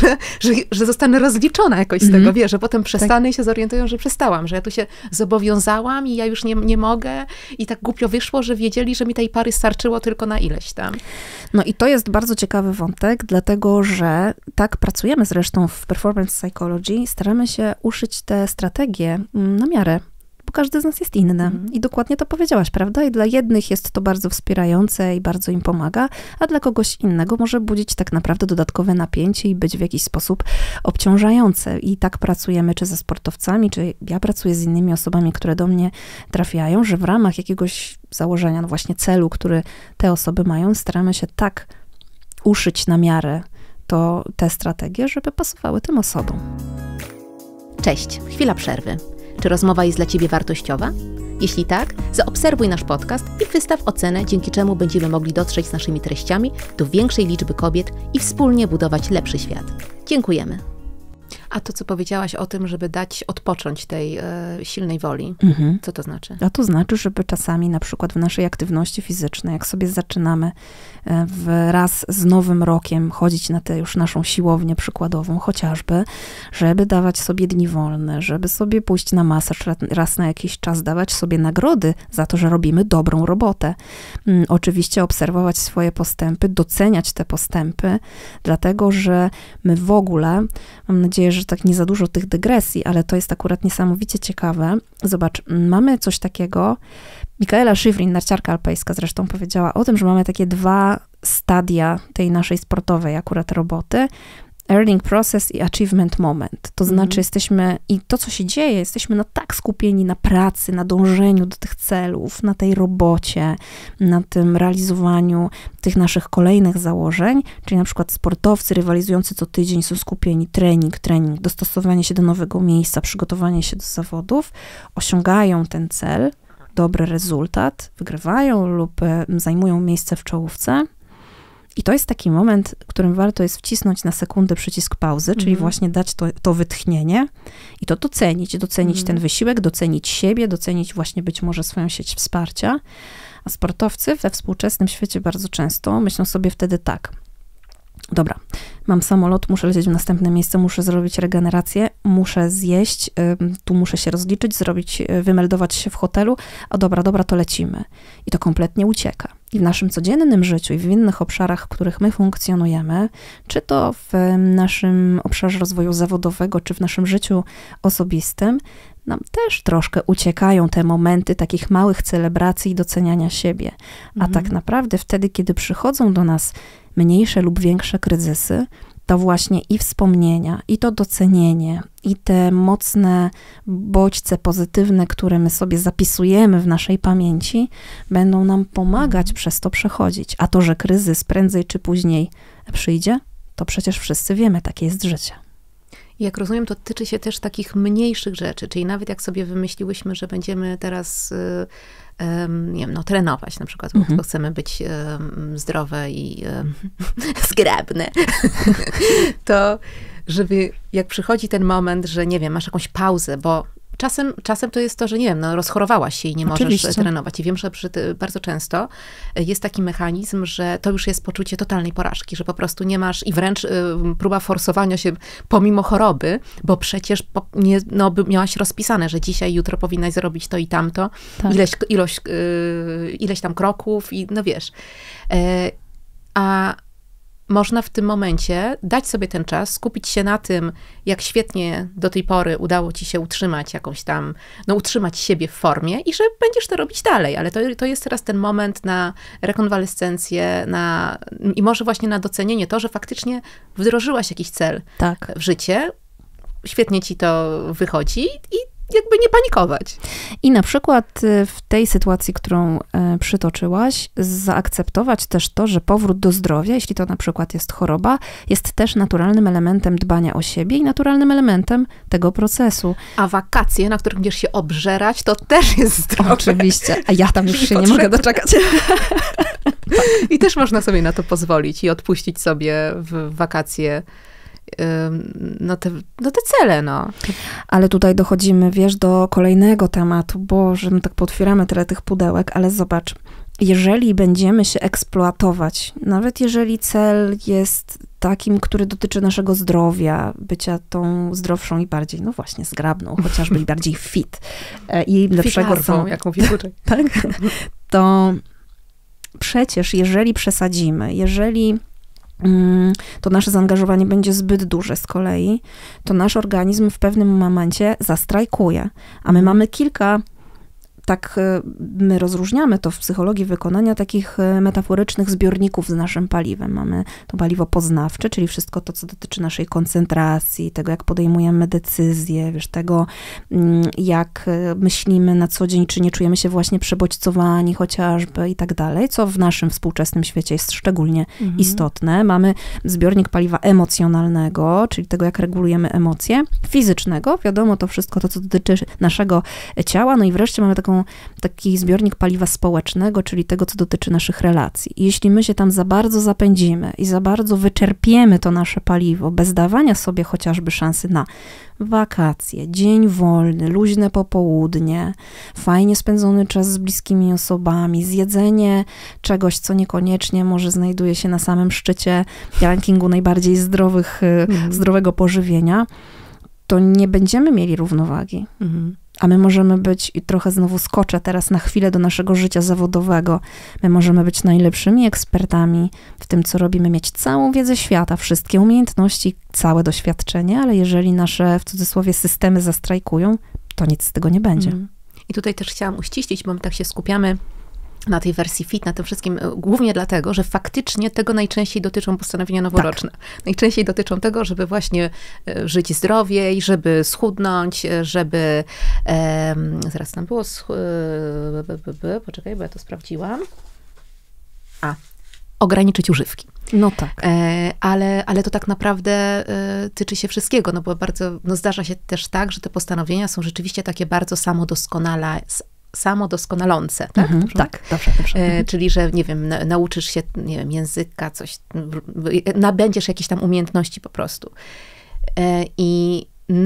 że zostanę rozliczona jakoś z tego, wiesz, że potem przestanę i się zorientują, że przestałam, że ja tu się zobowiązałam i ja już nie mogę i tak głupio wyszło, że wiedzieli, że mi tej pary starczyło tylko na ileś tam. No i to jest bardzo ciekawy wątek, dlatego że tak pracujemy zresztą w performance psychology, staramy się uszyć te strategie na miarę, bo każdy z nas jest inny. I dokładnie to powiedziałaś, prawda? I dla jednych jest to bardzo wspierające i bardzo im pomaga, a dla kogoś innego może budzić tak naprawdę dodatkowe napięcie i być w jakiś sposób obciążające. I tak pracujemy czy ze sportowcami, czy ja pracuję z innymi osobami, które do mnie trafiają, że w ramach jakiegoś założenia, no właśnie celu, który te osoby mają, staramy się tak uszyć na miarę te strategie, żeby pasowały tym osobom. Cześć, chwila przerwy. Czy rozmowa jest dla Ciebie wartościowa? Jeśli tak, zaobserwuj nasz podcast i wystaw ocenę, dzięki czemu będziemy mogli dotrzeć z naszymi treściami do większej liczby kobiet i wspólnie budować lepszy świat. Dziękujemy. A to, co powiedziałaś o tym, żeby dać odpocząć tej silnej woli, co to znaczy? A to znaczy, żeby czasami na przykład w naszej aktywności fizycznej, jak sobie zaczynamy wraz z nowym rokiem chodzić na tę już naszą siłownię przykładową chociażby, żeby dawać sobie dni wolne, żeby sobie pójść na masaż raz na jakiś czas, dawać sobie nagrody za to, że robimy dobrą robotę. Oczywiście obserwować swoje postępy, doceniać te postępy, dlatego, że my w ogóle, mam nadzieję, że tak nie za dużo tych dygresji, ale to jest akurat niesamowicie ciekawe. Zobacz, mamy coś takiego, Mikaela Shiffrin, narciarka alpejska zresztą powiedziała o tym, że mamy takie 2 stadia tej naszej sportowej akurat roboty. Earning process i achievement moment. To znaczy jesteśmy, i to co się dzieje, jesteśmy tak skupieni na pracy, na dążeniu do tych celów, na tej robocie, na tym realizowaniu tych naszych kolejnych założeń, czyli na przykład sportowcy rywalizujący co tydzień są skupieni trening, dostosowanie się do nowego miejsca, przygotowanie się do zawodów, osiągają ten cel, dobry rezultat, wygrywają lub zajmują miejsce w czołówce. I to jest taki moment, w którym warto jest wcisnąć na sekundę przycisk pauzy, czyli właśnie dać to wytchnienie i to docenić ten wysiłek, docenić siebie, docenić właśnie być może swoją sieć wsparcia. A sportowcy we współczesnym świecie bardzo często myślą sobie wtedy tak: dobra, mam samolot, muszę lecieć w następne miejsce, muszę zrobić regenerację, muszę zjeść, tu muszę się rozliczyć, wymeldować się w hotelu, a dobra, to lecimy. I to kompletnie ucieka. I w naszym codziennym życiu i w innych obszarach, w których my funkcjonujemy, czy to w naszym obszarze rozwoju zawodowego, czy w naszym życiu osobistym, nam też troszkę uciekają te momenty takich małych celebracji i doceniania siebie. A tak naprawdę wtedy, kiedy przychodzą do nas mniejsze lub większe kryzysy, to właśnie i wspomnienia, i to docenienie, i te mocne bodźce pozytywne, które my sobie zapisujemy w naszej pamięci, będą nam pomagać przez to przechodzić. A to, że kryzys prędzej czy później przyjdzie, to przecież wszyscy wiemy, takie jest życie. Jak rozumiem, to tyczy się też takich mniejszych rzeczy, czyli nawet jak sobie wymyśliłyśmy, że będziemy teraz, nie wiem, trenować na przykład, bo chcemy być zdrowe i zgrabne, to żeby jak przychodzi ten moment, że nie wiem, masz jakąś pauzę, bo czasem to jest to, że nie wiem, rozchorowałaś się i nie możesz trenować. I wiem, że bardzo często jest taki mechanizm, że to już jest poczucie totalnej porażki, że po prostu nie masz i wręcz próba forsowania się pomimo choroby, bo przecież miałaś rozpisane, że dzisiaj, jutro powinnaś zrobić to i tamto, tak. ileś tam kroków i no wiesz. A można w tym momencie dać sobie ten czas, skupić się na tym, jak świetnie do tej pory udało ci się utrzymać jakąś tam, utrzymać siebie w formie i że będziesz to robić dalej, ale to jest teraz ten moment na rekonwalescencję, i może właśnie na docenienie to, że faktycznie wdrożyłaś jakiś cel w życie, świetnie ci to wychodzi i jakby nie panikować. I na przykład w tej sytuacji, którą przytoczyłaś, zaakceptować też to, że powrót do zdrowia, jeśli to na przykład jest choroba, jest też naturalnym elementem dbania o siebie i naturalnym elementem tego procesu. A wakacje, na których będziesz się obżerać, to też jest zdrowe. Oczywiście, a ja tam już się nie mogę doczekać. I też można sobie na to pozwolić i odpuścić sobie w wakacje te cele, Ale tutaj dochodzimy, do kolejnego tematu. Boże, my tak potwieramy tyle tych pudełek, ale zobacz, jeżeli będziemy się eksploatować, nawet jeżeli cel jest takim, który dotyczy naszego zdrowia, bycia tą zdrowszą i bardziej, właśnie, zgrabną, chociażby i bardziej fit. I lepszego są... jak mówi Guczek. Tak? To przecież, jeżeli przesadzimy, jeżeli to nasze zaangażowanie będzie zbyt duże z kolei, to nasz organizm w pewnym momencie zastrajkuje. A my mamy kilka, my rozróżniamy to w psychologii wykonania, takich metaforycznych zbiorników z naszym paliwem. Mamy to paliwo poznawcze, czyli wszystko to, co dotyczy naszej koncentracji, tego, jak podejmujemy decyzje, tego, jak myślimy na co dzień, czy nie czujemy się właśnie przebodźcowani chociażby i tak dalej, co w naszym współczesnym świecie jest szczególnie istotne. Mamy zbiornik paliwa emocjonalnego, czyli tego, jak regulujemy emocje, fizycznego, wiadomo, to wszystko to, co dotyczy naszego ciała, i wreszcie mamy taki zbiornik paliwa społecznego, czyli tego, co dotyczy naszych relacji. I jeśli my się tam za bardzo zapędzimy i za bardzo wyczerpiemy to nasze paliwo, bez dawania sobie chociażby szansy na wakacje, dzień wolny, luźne popołudnie, fajnie spędzony czas z bliskimi osobami, zjedzenie czegoś, co niekoniecznie może znajduje się na samym szczycie rankingu najbardziej zdrowego pożywienia, to nie będziemy mieli równowagi. A my możemy być, i trochę znowu skoczę teraz na chwilę do naszego życia zawodowego, my możemy być najlepszymi ekspertami w tym, co robimy, mieć całą wiedzę świata, wszystkie umiejętności, całe doświadczenie, ale jeżeli nasze, w cudzysłowie, systemy zastrajkują, to nic z tego nie będzie. I tutaj też chciałam uściślić, bo my tak się skupiamy na tej wersji fit, na tym wszystkim, głównie dlatego, że faktycznie tego najczęściej dotyczą postanowienia noworoczne. Tak. Najczęściej dotyczą tego, żeby właśnie żyć zdrowiej, żeby schudnąć, żeby... zaraz tam było... poczekaj, bo ja to sprawdziłam. Ograniczyć używki. Tak. Ale to tak naprawdę tyczy się wszystkiego, bo bardzo, zdarza się też tak, że te postanowienia są rzeczywiście takie bardzo samodoskonalące, tak? Tak, dobrze. Czyli, że nie wiem, nauczysz się, nie wiem, języka, coś, nabędziesz jakieś tam umiejętności po prostu. I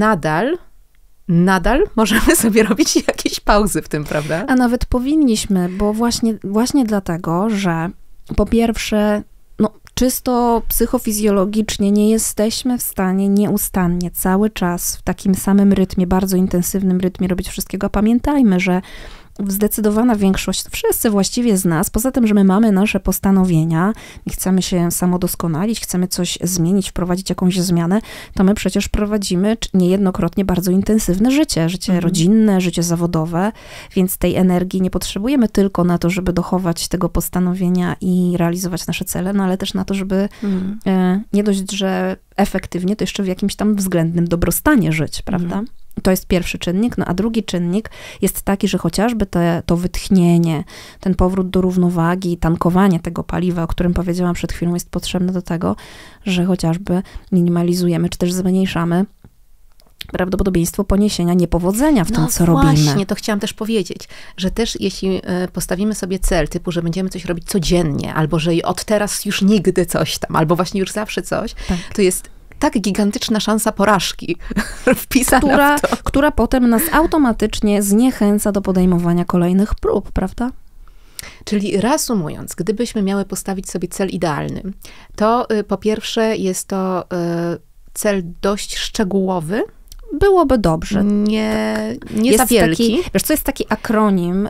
nadal możemy sobie robić jakieś pauzy w tym, prawda? A nawet powinniśmy, bo właśnie dlatego, że po pierwsze, czysto psychofizjologicznie nie jesteśmy w stanie nieustannie cały czas w takim samym rytmie, bardzo intensywnym rytmie robić wszystkiego. Pamiętajmy, że zdecydowana większość, wszyscy właściwie z nas, poza tym, że my mamy nasze postanowienia i chcemy się samodoskonalić, chcemy coś zmienić, wprowadzić jakąś zmianę, to my przecież prowadzimy niejednokrotnie bardzo intensywne życie rodzinne, życie zawodowe, więc tej energii nie potrzebujemy tylko na to, żeby dochować tego postanowienia i realizować nasze cele, ale też na to, żeby nie dość, że efektywnie, to jeszcze w jakimś tam względnym dobrostanie żyć, prawda? To jest pierwszy czynnik, a drugi czynnik jest taki, że chociażby to wytchnienie, ten powrót do równowagi, tankowanie tego paliwa, o którym powiedziałam przed chwilą, jest potrzebne do tego, że chociażby minimalizujemy, czy też zmniejszamy prawdopodobieństwo poniesienia niepowodzenia w tym, co robimy. Właśnie, to chciałam też powiedzieć, że też jeśli postawimy sobie cel typu, że będziemy coś robić codziennie, albo że od teraz już nigdy coś tam, albo właśnie już zawsze coś, to jest tak gigantyczna szansa porażki wpisana w to. Która potem nas automatycznie zniechęca do podejmowania kolejnych prób, prawda? Czyli reasumując, gdybyśmy miały postawić sobie cel idealny, to po pierwsze jest to cel dość szczegółowy. Byłoby dobrze. Nie za wielki. Wiesz, co jest taki akronim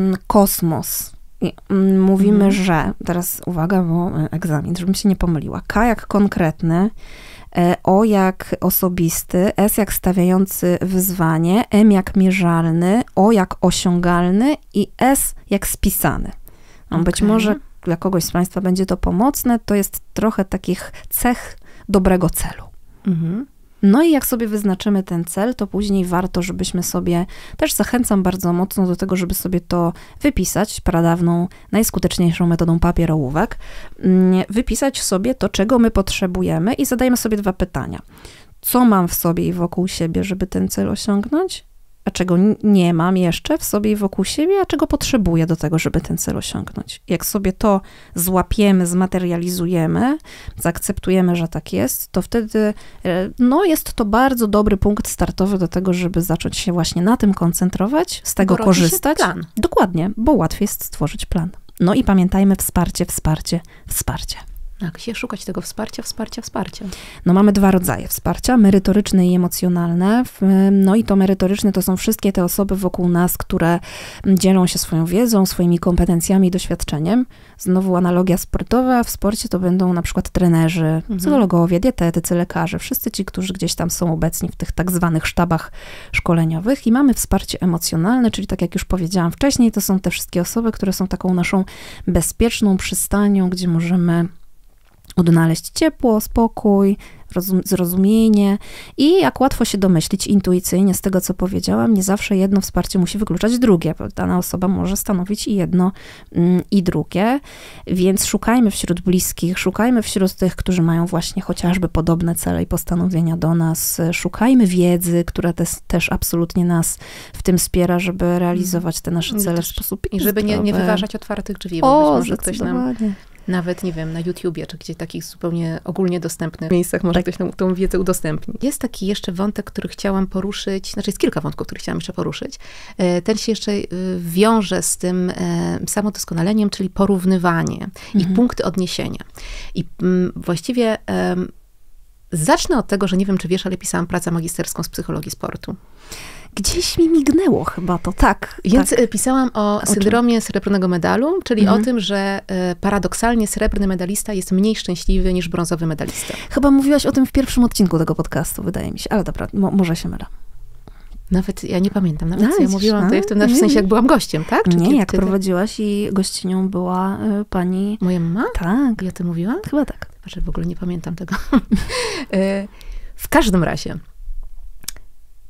KOSMOS? Mówimy, że, teraz uwaga, bo egzamin, żebym się nie pomyliła. K jak konkretny, O jak osobisty, S jak stawiający wyzwanie, M jak mierzalny, O jak osiągalny i S jak spisany. Być może dla kogoś z Państwa będzie to pomocne, to jest trochę takich cech dobrego celu. No i jak sobie wyznaczymy ten cel, to później warto, żebyśmy sobie, też zachęcam bardzo mocno do tego, żeby sobie to wypisać, pradawną, najskuteczniejszą metodą papierołówek, wypisać sobie to, czego my potrzebujemy i zadajmy sobie 2 pytania. Co mam w sobie i wokół siebie, żeby ten cel osiągnąć? A czego nie mam jeszcze w sobie i wokół siebie, a czego potrzebuję do tego, żeby ten cel osiągnąć. Jak sobie to złapiemy, zmaterializujemy, zaakceptujemy, że tak jest, to wtedy jest to bardzo dobry punkt startowy do tego, żeby zacząć się właśnie na tym koncentrować, z tego korzystać. Plan. Dokładnie, bo łatwiej jest stworzyć plan. No i pamiętajmy, wsparcie. Gdzie szukać tego wsparcia? Mamy 2 rodzaje wsparcia, merytoryczne i emocjonalne. I to merytoryczne to są wszystkie te osoby wokół nas, które dzielą się swoją wiedzą, swoimi kompetencjami i doświadczeniem. Znowu analogia sportowa, w sporcie to będą na przykład trenerzy, psychologowie, dietetycy, lekarze, wszyscy ci, którzy gdzieś tam są obecni w tych tak zwanych sztabach szkoleniowych. I mamy wsparcie emocjonalne, czyli tak jak już powiedziałam wcześniej, to są te wszystkie osoby, które są taką naszą bezpieczną przystanią, gdzie możemy odnaleźć ciepło, spokój, zrozumienie i jak łatwo się domyślić intuicyjnie z tego, co powiedziałam, nie zawsze jedno wsparcie musi wykluczać drugie, bo dana osoba może stanowić i jedno, i drugie, więc szukajmy wśród bliskich, szukajmy wśród tych, którzy mają właśnie chociażby podobne cele i postanowienia do nas, szukajmy wiedzy, która też absolutnie nas w tym wspiera, żeby realizować te nasze cele w sposób i żeby nie wyważać otwartych drzwi, bo być może ktoś nam nawet, nie wiem, na YouTubie, czy gdzieś takich zupełnie ogólnie dostępnych miejscach może ktoś nam tą wiedzę udostępni. Jest taki jeszcze wątek, który chciałam poruszyć, jest kilka wątków, które chciałam jeszcze poruszyć. Ten się jeszcze wiąże z tym samodoskonaleniem, czyli porównywanie i punkty odniesienia. I właściwie zacznę od tego, że nie wiem, czy wiesz, ale pisałam pracę magisterską z psychologii sportu. Gdzieś mi mignęło chyba to, tak. Więc pisałam o syndromie srebrnego medalu, czyli o tym, że paradoksalnie srebrny medalista jest mniej szczęśliwy niż brązowy medalista. Chyba mówiłaś o tym w pierwszym odcinku tego podcastu, wydaje mi się, ale dobra, może się mylę. Nawet ja nie pamiętam, co ja mówiłam tutaj w sensie, jak byłam gościem, tak? Czy nie, jak prowadziłaś i gościnią była pani... Moja mama? Tak. I o tym mówiłam? Chyba tak. W ogóle nie pamiętam tego. W każdym razie...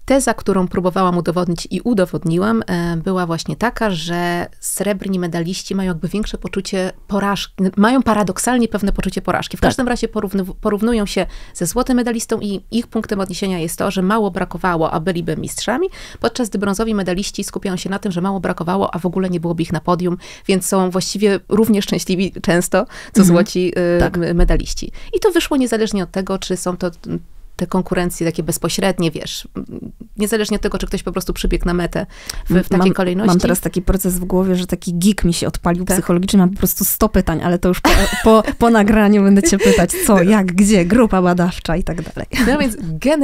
teza, którą próbowałam udowodnić i udowodniłam, była właśnie taka, że srebrni medaliści mają jakby większe poczucie porażki, mają paradoksalnie pewne poczucie porażki. W każdym razie porównują się ze złotym medalistą i ich punktem odniesienia jest to, że mało brakowało, a byliby mistrzami, podczas gdy brązowi medaliści skupiają się na tym, że mało brakowało, a w ogóle nie byłoby ich na podium, więc są właściwie równie szczęśliwi często, co złoci medaliści. I to wyszło niezależnie od tego, czy są to te konkurencje takie bezpośrednie, wiesz, niezależnie od tego, czy ktoś po prostu przybiegł na metę w takiej kolejności. Mam teraz taki proces w głowie, że taki geek mi się odpalił psychologiczny, mam po prostu 100 pytań, ale to już po nagraniu będę cię pytać, co, jak, gdzie, grupa badawcza i tak dalej. No więc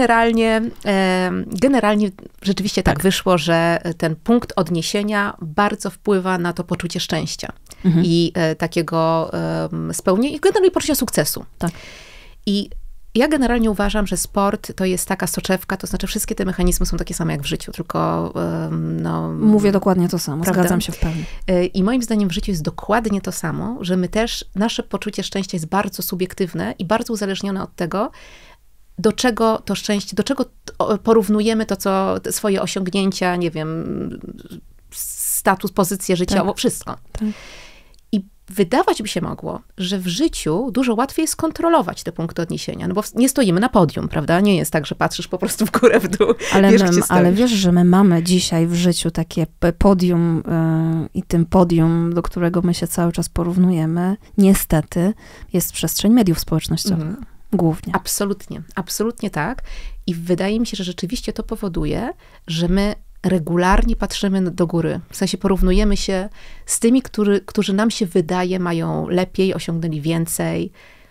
generalnie rzeczywiście tak wyszło, że ten punkt odniesienia bardzo wpływa na to poczucie szczęścia i takiego spełnienia i generalnie poczucia sukcesu. Tak. I ja generalnie uważam, że sport to jest taka soczewka, to znaczy wszystkie te mechanizmy są takie same jak w życiu, tylko Mówię dokładnie to samo, prawda? Zgadzam się w pełni. I moim zdaniem w życiu jest dokładnie to samo, że my też, nasze poczucie szczęścia jest bardzo subiektywne i bardzo uzależnione od tego, do czego to szczęście, do czego porównujemy to, co swoje osiągnięcia, nie wiem, status, pozycję życiową, wszystko. Tak. Wydawać by się mogło, że w życiu dużo łatwiej jest kontrolować te punkty odniesienia, no bo nie stoimy na podium, prawda? Nie jest tak, że patrzysz po prostu w górę, w dół. Ale wiesz, że my mamy dzisiaj w życiu takie podium i tym podium, do którego my się cały czas porównujemy, niestety jest przestrzeń mediów społecznościowych. Głównie. Absolutnie tak. I wydaje mi się, że rzeczywiście to powoduje, że my regularnie patrzymy do góry. W sensie porównujemy się z tymi, którzy nam się wydaje mają lepiej, osiągnęli więcej.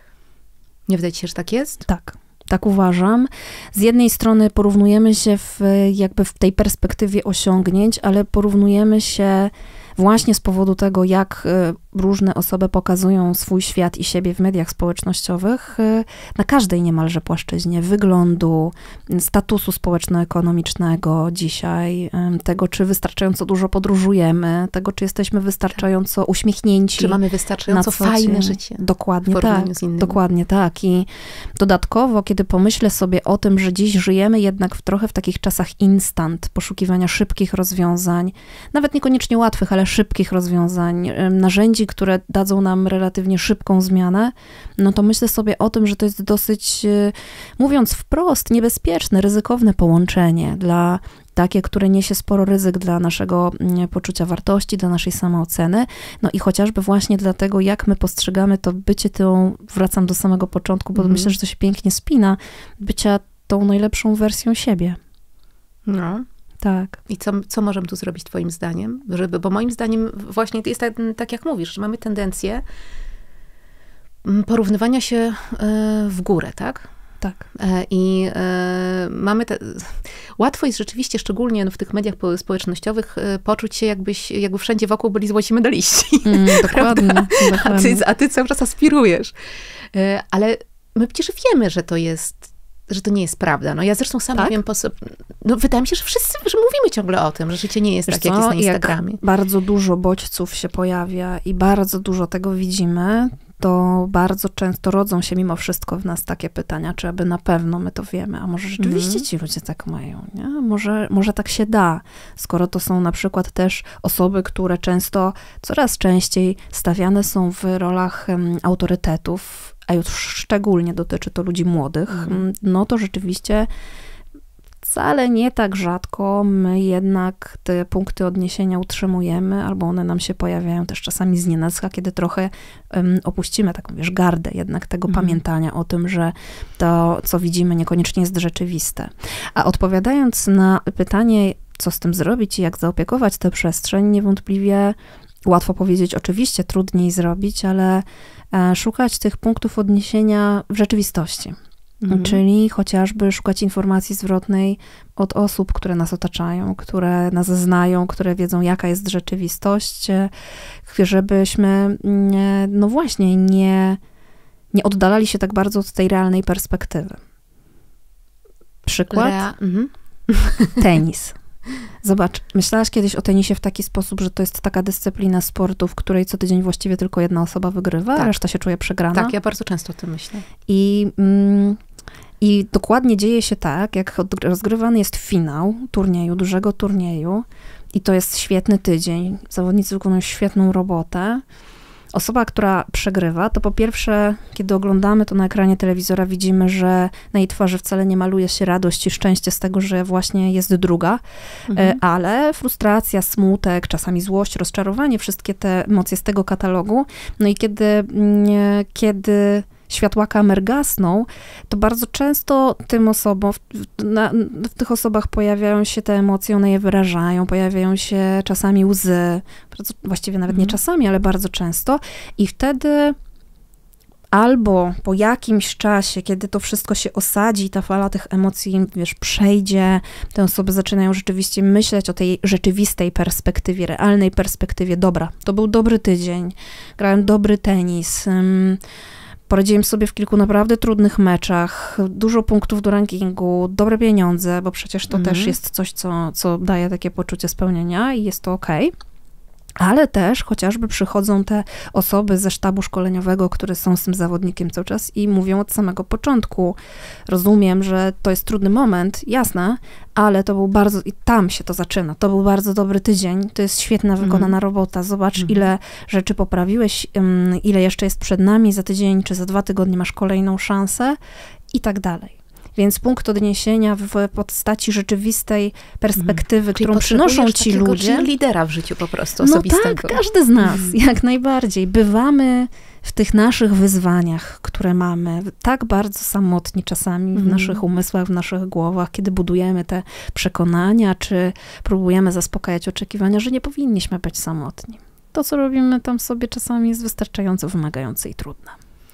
Nie wydaje ci się, że tak jest? Tak uważam. Z jednej strony porównujemy się jakby w tej perspektywie osiągnięć, ale porównujemy się właśnie z powodu tego, jak różne osoby pokazują swój świat i siebie w mediach społecznościowych na każdej niemalże płaszczyźnie wyglądu, statusu społeczno-ekonomicznego dzisiaj, tego, czy wystarczająco dużo podróżujemy, tego, czy jesteśmy wystarczająco uśmiechnięci. Czy mamy wystarczająco fajne życie. Dokładnie tak. Dokładnie tak. I dodatkowo, kiedy pomyślę sobie o tym, że dziś żyjemy jednak trochę w takich czasach instant, poszukiwania szybkich rozwiązań, nawet niekoniecznie łatwych, ale szybkich rozwiązań, narzędzi, które dadzą nam relatywnie szybką zmianę, no to myślę sobie o tym, że to jest dosyć, mówiąc wprost, niebezpieczne, ryzykowne połączenie takie, które niesie sporo ryzyk dla naszego poczucia wartości, dla naszej samooceny, no i chociażby właśnie dlatego, jak my postrzegamy to bycie wracam do samego początku, bo myślę, że to się pięknie spina, bycia tą najlepszą wersją siebie. No. Tak. I co możemy tu zrobić twoim zdaniem? Bo moim zdaniem właśnie jest tak jak mówisz, że mamy tendencję porównywania się w górę, tak? Tak. I mamy łatwo jest rzeczywiście, szczególnie w tych mediach społecznościowych, poczuć się jakby wszędzie wokół byli złoci medaliści. Dokładnie. A ty cały czas aspirujesz. Ale my przecież wiemy, że to nie jest prawda. No ja zresztą sama wiem wydaje mi się, że wszyscy, że mówimy ciągle o tym, że życie nie jest tak, jak jest na Instagramie. Jak bardzo dużo bodźców się pojawia i bardzo dużo tego widzimy, to bardzo często rodzą się mimo wszystko w nas takie pytania, czy aby na pewno my to wiemy, a może rzeczywiście ci ludzie tak mają, nie? Może tak się da, skoro to są na przykład też osoby, które coraz częściej stawiane są w rolach autorytetów, a już szczególnie dotyczy to ludzi młodych, no to rzeczywiście wcale nie tak rzadko my jednak te punkty odniesienia utrzymujemy, albo one nam się pojawiają też czasami znienacka, kiedy trochę opuścimy taką, gardę jednak tego pamiętania o tym, że to, co widzimy, niekoniecznie jest rzeczywiste. A odpowiadając na pytanie, co z tym zrobić i jak zaopiekować tę przestrzeń, niewątpliwie łatwo powiedzieć, oczywiście trudniej zrobić, ale szukać tych punktów odniesienia w rzeczywistości. Czyli chociażby szukać informacji zwrotnej od osób, które nas otaczają, które nas znają, które wiedzą, jaka jest rzeczywistość, żebyśmy, no właśnie, nie oddalali się tak bardzo od tej realnej perspektywy. Przykład? Tenis. Zobacz, myślałaś kiedyś o tenisie w taki sposób, że to jest taka dyscyplina sportu, w której co tydzień właściwie tylko jedna osoba wygrywa, a reszta się czuje przegrana? Tak, ja bardzo często o tym myślę. I I dokładnie dzieje się tak, jak rozgrywany jest finał turnieju, dużego turnieju i to jest świetny tydzień. Zawodnicy wykonują świetną robotę. Osoba, która przegrywa, to po pierwsze, kiedy oglądamy to na ekranie telewizora, widzimy, że na jej twarzy wcale nie maluje się radość i szczęście z tego, że właśnie jest druga, ale frustracja, smutek, czasami złość, rozczarowanie, wszystkie te emocje z tego katalogu. No i kiedy światła kamer gasną, to bardzo często tym osobom, w tych osobach pojawiają się te emocje, one je wyrażają, pojawiają się czasami łzy, właściwie nawet nie czasami, ale bardzo często i wtedy albo po jakimś czasie, kiedy to wszystko się osadzi, ta fala tych emocji, przejdzie, te osoby zaczynają rzeczywiście myśleć o tej rzeczywistej perspektywie, realnej perspektywie. Dobra, to był dobry tydzień, grałem dobry tenis, poradziłem sobie w kilku naprawdę trudnych meczach, dużo punktów do rankingu, dobre pieniądze, bo przecież to też jest coś, co daje takie poczucie spełnienia i jest to okej. Ale też chociażby przychodzą te osoby ze sztabu szkoleniowego, które są z tym zawodnikiem cały czas i mówią od samego początku. Rozumiem, że to jest trudny moment, jasne, ale to był bardzo, i tam się to zaczyna, to był bardzo dobry tydzień, to jest świetna wykonana robota, zobacz ile rzeczy poprawiłeś, ile jeszcze jest przed nami, za tydzień czy za 2 tygodnie masz kolejną szansę i tak dalej. Więc punkt odniesienia w postaci rzeczywistej perspektywy, którą przynoszą ci ludzie. Lidera w życiu po prostu osobistego. No tak, każdy z nas, jak najbardziej. Bywamy w tych naszych wyzwaniach, które mamy, tak bardzo samotni czasami w naszych umysłach, w naszych głowach, kiedy budujemy te przekonania, czy próbujemy zaspokajać oczekiwania, że nie powinniśmy być samotni. To, co robimy tam sobie czasami jest wystarczająco wymagające i trudne.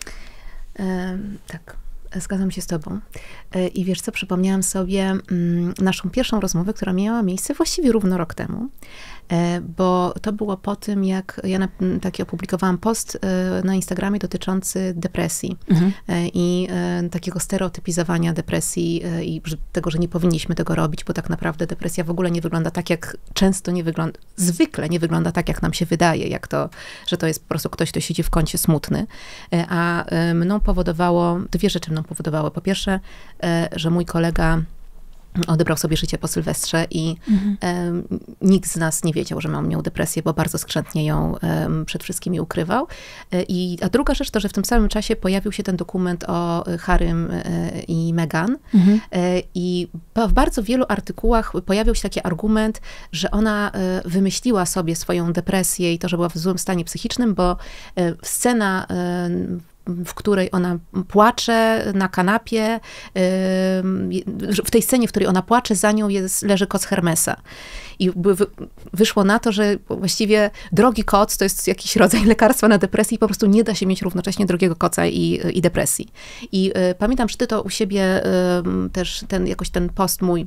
Tak. Zgadzam się z tobą. I wiesz co, przypomniałam sobie naszą pierwszą rozmowę, która miała miejsce właściwie równo rok temu, bo to było po tym, jak ja taki opublikowałam post na Instagramie dotyczący depresji i takiego stereotypizowania depresji i tego, że nie powinniśmy tego robić, bo tak naprawdę depresja w ogóle nie wygląda tak, jak często nie wygląda, zwykle nie wygląda tak, jak nam się wydaje, jak to, że to jest po prostu ktoś, kto siedzi w kącie smutny, a mną powodowało, 2 rzeczy mną powodowały. Po pierwsze, że mój kolega odebrał sobie życie po Sylwestrze i nikt z nas nie wiedział, że miał depresję, bo bardzo skrzętnie ją przed wszystkimi ukrywał. A druga rzecz to, że w tym samym czasie pojawił się ten dokument o Harrym i Meghan i w bardzo wielu artykułach pojawił się taki argument, że ona wymyśliła sobie swoją depresję i to, że była w złym stanie psychicznym, bo scena, w której ona płacze na kanapie, w tej scenie, w której ona płacze, za nią leży koc Hermesa. I wyszło na to, że właściwie drogi koc to jest jakiś rodzaj lekarstwa na depresję i po prostu nie da się mieć równocześnie drogiego koca i depresji. I pamiętam, że ty to u siebie też jakoś ten post mój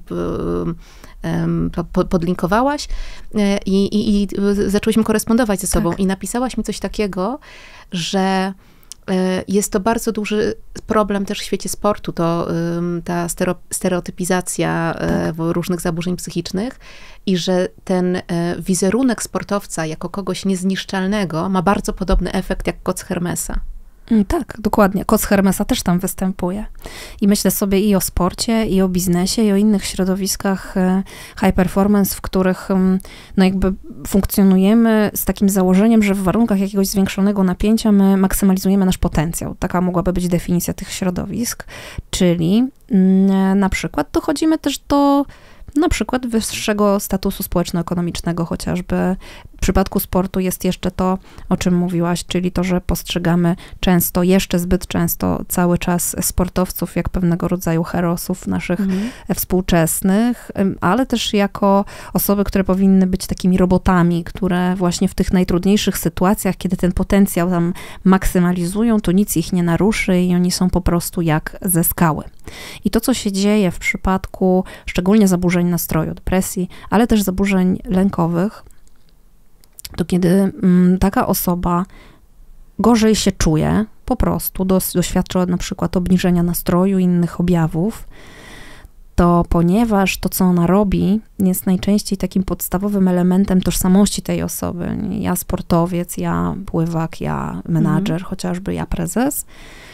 podlinkowałaś i zaczęłyśmy korespondować ze sobą. Tak. I napisałaś mi coś takiego, że jest to bardzo duży problem też w świecie sportu, to ta stereotypizacja różnych zaburzeń psychicznych i że ten wizerunek sportowca jako kogoś niezniszczalnego ma bardzo podobny efekt jak koc Hermesa. Tak, dokładnie. Koc Hermesa też tam występuje. I myślę sobie i o sporcie, i o biznesie, i o innych środowiskach high performance, w których jakby funkcjonujemy z takim założeniem, że w warunkach jakiegoś zwiększonego napięcia my maksymalizujemy nasz potencjał. Taka mogłaby być definicja tych środowisk. Czyli na przykład dochodzimy też do na przykład wyższego statusu społeczno-ekonomicznego chociażby. W przypadku sportu jest jeszcze to, o czym mówiłaś, czyli to, że postrzegamy często, jeszcze zbyt często cały czas sportowców jak pewnego rodzaju herosów naszych współczesnych, ale też jako osoby, które powinny być takimi robotami, które właśnie w tych najtrudniejszych sytuacjach, kiedy ten potencjał tam maksymalizują, to nic ich nie naruszy i oni są po prostu jak ze skały. I to, co się dzieje w przypadku szczególnie zaburzeń nastroju, depresji, ale też zaburzeń lękowych, to kiedy taka osoba gorzej się czuje, po prostu doświadcza na przykład obniżenia nastroju, innych objawów, to ponieważ to, co ona robi, jest najczęściej takim podstawowym elementem tożsamości tej osoby. Ja sportowiec, ja pływak, ja menadżer, chociażby ja prezes,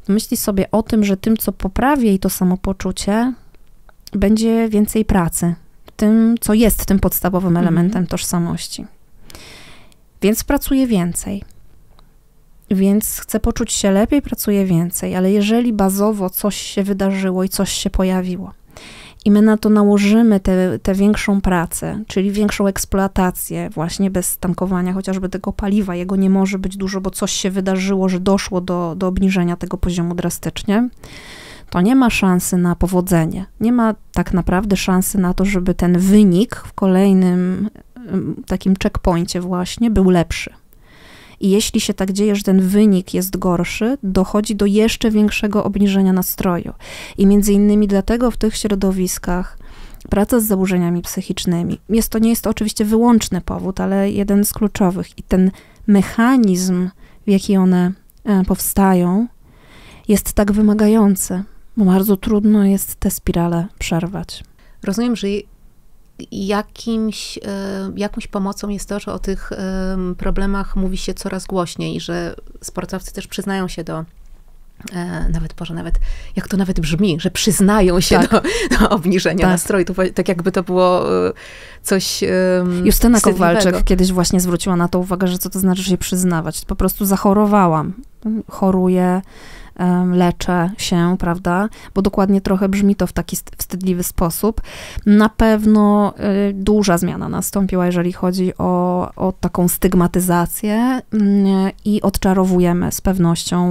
myśli sobie o tym, że tym, co poprawi jej to samopoczucie, będzie więcej pracy. Tym, co jest tym podstawowym elementem tożsamości. Więc pracuje więcej. Więc chce poczuć się lepiej, pracuje więcej. Ale jeżeli bazowo coś się wydarzyło i coś się pojawiło i my na to nałożymy tę większą pracę, czyli większą eksploatację właśnie bez tankowania chociażby tego paliwa, jego nie może być dużo, bo coś się wydarzyło, że doszło do obniżenia tego poziomu drastycznie, to nie ma szansy na powodzenie. Nie ma tak naprawdę szansy na to, żeby ten wynik w kolejnym takim checkpoincie właśnie był lepszy. I jeśli się tak dzieje, że ten wynik jest gorszy, dochodzi do jeszcze większego obniżenia nastroju. I między innymi dlatego w tych środowiskach praca z zaburzeniami psychicznymi, nie jest to oczywiście wyłączny powód, ale jeden z kluczowych. I ten mechanizm, w jaki one powstają, jest tak wymagający, bo bardzo trudno jest tę spiralę przerwać. Rozumiem, że jakąś pomocą jest to, że o tych problemach mówi się coraz głośniej, że sportowcy też przyznają się do jak to nawet brzmi, że przyznają się do obniżenia nastroju. Tak jakby to było coś Justyna Kowalczyk kiedyś właśnie zwróciła na to uwagę, że co to znaczy się przyznawać. Po prostu zachorowałam, choruję, leczę się, prawda? Bo dokładnie trochę brzmi to w taki wstydliwy sposób. Na pewno duża zmiana nastąpiła, jeżeli chodzi o taką stygmatyzację i odczarowujemy z pewnością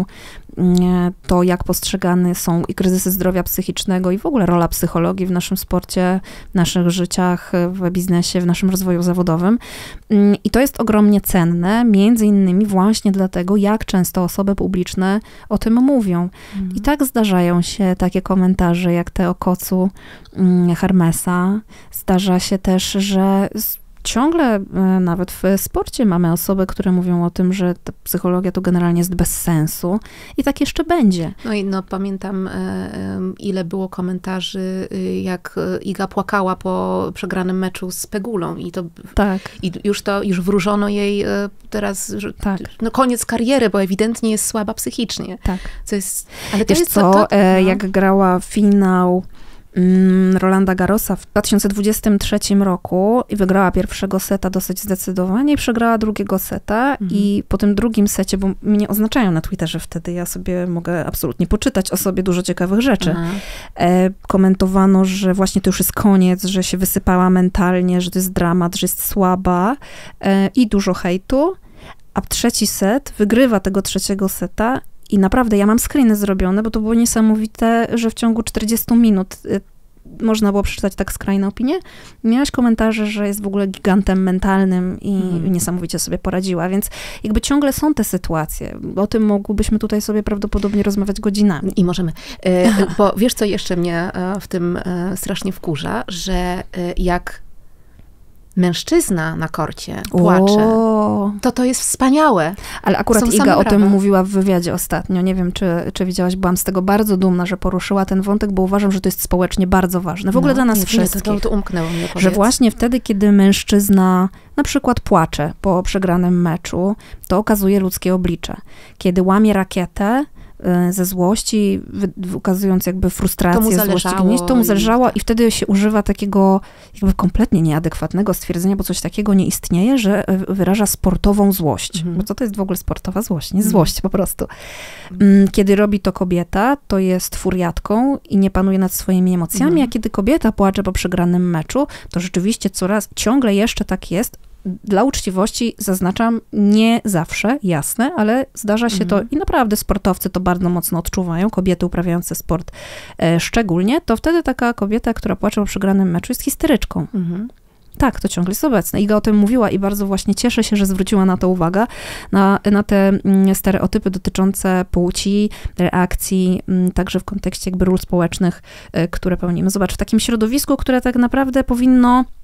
to, jak postrzegane są i kryzysy zdrowia psychicznego i w ogóle rola psychologii w naszym sporcie, w naszych życiach, w biznesie, w naszym rozwoju zawodowym. I to jest ogromnie cenne, między innymi właśnie dlatego, jak często osoby publiczne o tym mówią. I tak zdarzają się takie komentarze, jak te o kocu Hermesa. Zdarza się też, że ciągle nawet w sporcie mamy osoby, które mówią o tym, że ta psychologia to generalnie jest bez sensu i tak jeszcze będzie. No i pamiętam, ile było komentarzy, jak Iga płakała po przegranym meczu z Pegulą i to i już wróżono jej teraz, że koniec kariery, bo ewidentnie jest słaba psychicznie. Tak. Co jest, ale to wiesz jest co, jak grała finał Rolanda Garrosa w 2023 roku i wygrała pierwszego seta dosyć zdecydowanie i przegrała drugiego seta i po tym drugim secie, bo mnie oznaczają na Twitterze wtedy, ja sobie mogę absolutnie poczytać o sobie dużo ciekawych rzeczy. Komentowano, że właśnie to już jest koniec, że się wysypała mentalnie, że to jest dramat, że jest słaba i dużo hejtu, a trzeci set wygrywa tego trzeciego seta. I naprawdę, ja mam screeny zrobione, bo to było niesamowite, że w ciągu 40 minut można było przeczytać tak skrajne opinie. Miałaś komentarze, że jest w ogóle gigantem mentalnym i niesamowicie sobie poradziła, więc jakby ciągle są te sytuacje. O tym mogłybyśmy tutaj sobie prawdopodobnie rozmawiać godzinami. I możemy. Bo wiesz, co jeszcze mnie w tym strasznie wkurza, że jak mężczyzna na korcie płacze, to jest wspaniałe. Ale akurat Iga o tym mówiła w wywiadzie ostatnio. Nie wiem, czy widziałaś, byłam z tego bardzo dumna, że poruszyła ten wątek, bo uważam, że to jest społecznie bardzo ważne. W ogóle dla nas wszystkich. To umknęło mnie, że właśnie wtedy, kiedy mężczyzna na przykład płacze po przegranym meczu, to okazuje ludzkie oblicze. Kiedy łamie rakietę ze złości, ukazując jakby frustrację, złość, gniew, to mu zależało i wtedy się używa takiego jakby kompletnie nieadekwatnego stwierdzenia, bo coś takiego nie istnieje, że wyraża sportową złość. Bo co to jest w ogóle sportowa złość? Nie złość po prostu. Kiedy robi to kobieta, to jest furiatką i nie panuje nad swoimi emocjami, a kiedy kobieta płacze po przegranym meczu, to rzeczywiście ciągle jeszcze tak jest. Dla uczciwości zaznaczam, nie zawsze, jasne, ale zdarza się to i naprawdę sportowcy to bardzo mocno odczuwają, kobiety uprawiające sport szczególnie, to wtedy taka kobieta, która płacze po przegranym meczu, jest histeryczką. Tak, to ciągle jest obecne. Iga o tym mówiła i bardzo właśnie cieszę się, że zwróciła na to uwagę, na te stereotypy dotyczące płci, reakcji, także w kontekście jakby ról społecznych, które pełnimy. Zobacz, w takim środowisku, które tak naprawdę powinno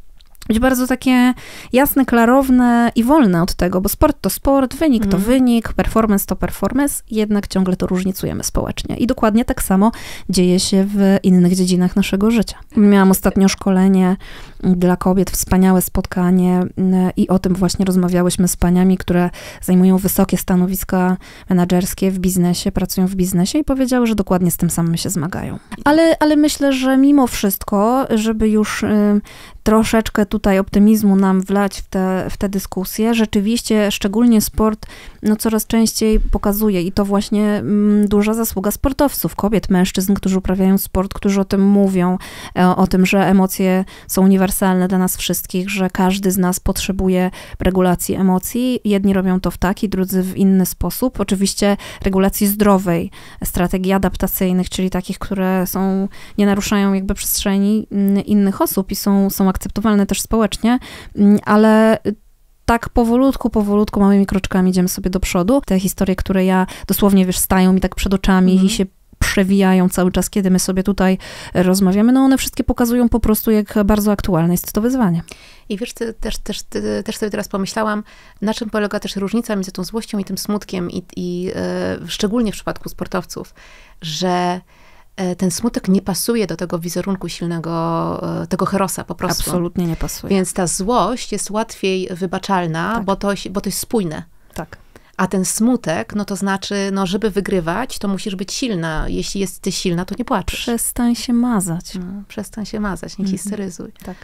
być bardzo takie jasne, klarowne i wolne od tego, bo sport to sport, wynik to wynik, performance to performance, jednak ciągle to różnicujemy społecznie. I dokładnie tak samo dzieje się w innych dziedzinach naszego życia. Miałam ostatnio szkolenie dla kobiet, wspaniałe spotkanie i o tym właśnie rozmawiałyśmy z paniami, które zajmują wysokie stanowiska menedżerskie w biznesie, pracują w biznesie i powiedziały, że dokładnie z tym samym się zmagają. Ale myślę, że mimo wszystko, żeby już troszeczkę tutaj optymizmu nam wlać w te dyskusje, rzeczywiście szczególnie sport coraz częściej pokazuje i to właśnie duża zasługa sportowców, kobiet, mężczyzn, którzy uprawiają sport, którzy o tym mówią, o tym, że emocje są uniwersalne dla nas wszystkich, że każdy z nas potrzebuje regulacji emocji. Jedni robią to w taki, drudzy w inny sposób. Oczywiście regulacji zdrowej, strategii adaptacyjnych, czyli takich, które nie naruszają jakby przestrzeni innych osób i są akceptowalne też społecznie, ale tak powolutku, małymi kroczkami idziemy sobie do przodu. Te historie, które ja dosłownie, stają mi tak przed oczami i się przewijają cały czas, kiedy my sobie tutaj rozmawiamy, one wszystkie pokazują po prostu, jak bardzo aktualne jest to wyzwanie. I wiesz, też sobie teraz pomyślałam, na czym polega też różnica między tą złością i tym smutkiem i szczególnie w przypadku sportowców, że ten smutek nie pasuje do tego wizerunku silnego, tego herosa po prostu. Absolutnie nie pasuje. Więc ta złość jest łatwiej wybaczalna, tak. bo to jest spójne. Tak. A ten smutek, to znaczy, żeby wygrywać, to musisz być silna. Jeśli jesteś silna, to nie płaczesz. Przestań się mazać. Przestań się mazać, nie histeryzuj. Tak.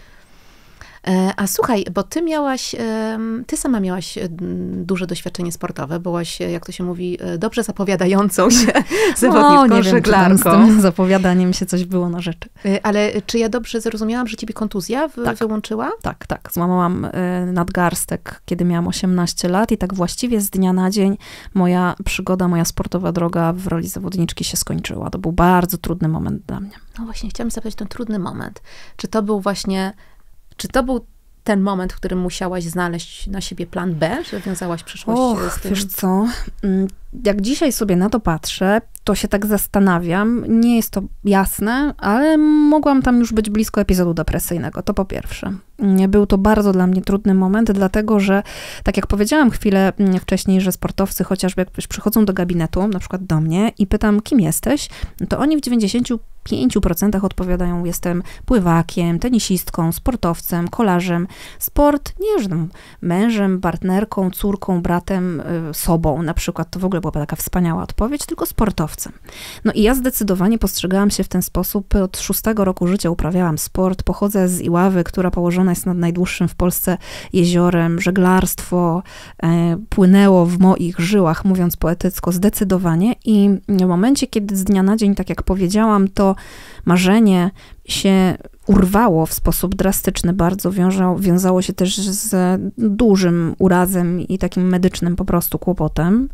A słuchaj, bo ty sama miałaś duże doświadczenie sportowe, byłaś, jak to się mówi, dobrze zapowiadającą się zawodniczką, żeglarką. Z tym zapowiadaniem się coś było na rzeczy. Ale czy ja dobrze zrozumiałam, że ciebie kontuzja wyłączyła? Tak. Złamałam nadgarstek, kiedy miałam 18 lat i tak właściwie z dnia na dzień moja przygoda, moja sportowa droga w roli zawodniczki się skończyła. To był bardzo trudny moment dla mnie. No właśnie, chciałam zapytać ten trudny moment. Czy to był ten moment, w którym musiałaś znaleźć na siebie plan B, że wiązałaś przyszłość z tym? Wiesz co, jak dzisiaj sobie na to patrzę, to się tak zastanawiam. Nie jest to jasne, ale mogłam tam już być blisko epizodu depresyjnego, to po pierwsze. Był to bardzo dla mnie trudny moment, dlatego że, tak jak powiedziałam chwilę wcześniej, że sportowcy chociażby jak przychodzą do gabinetu, na przykład do mnie i pytam, kim jesteś, to oni w 95% odpowiadają, jestem pływakiem, tenisistką, sportowcem, kolarzem. Sport, nie że mężem, partnerką, córką, bratem, sobą na przykład, to w ogóle była taka wspaniała odpowiedź, tylko sportowcem. I ja zdecydowanie postrzegałam się w ten sposób. Od 6 roku życia uprawiałam sport, pochodzę z Iławy, która położona jest nad najdłuższym w Polsce jeziorem, żeglarstwo płynęło w moich żyłach, mówiąc poetycko, zdecydowanie i w momencie, kiedy z dnia na dzień, tak jak powiedziałam, to marzenie się urwało w sposób drastyczny bardzo, wiązało się też z dużym urazem i takim medycznym po prostu kłopotem,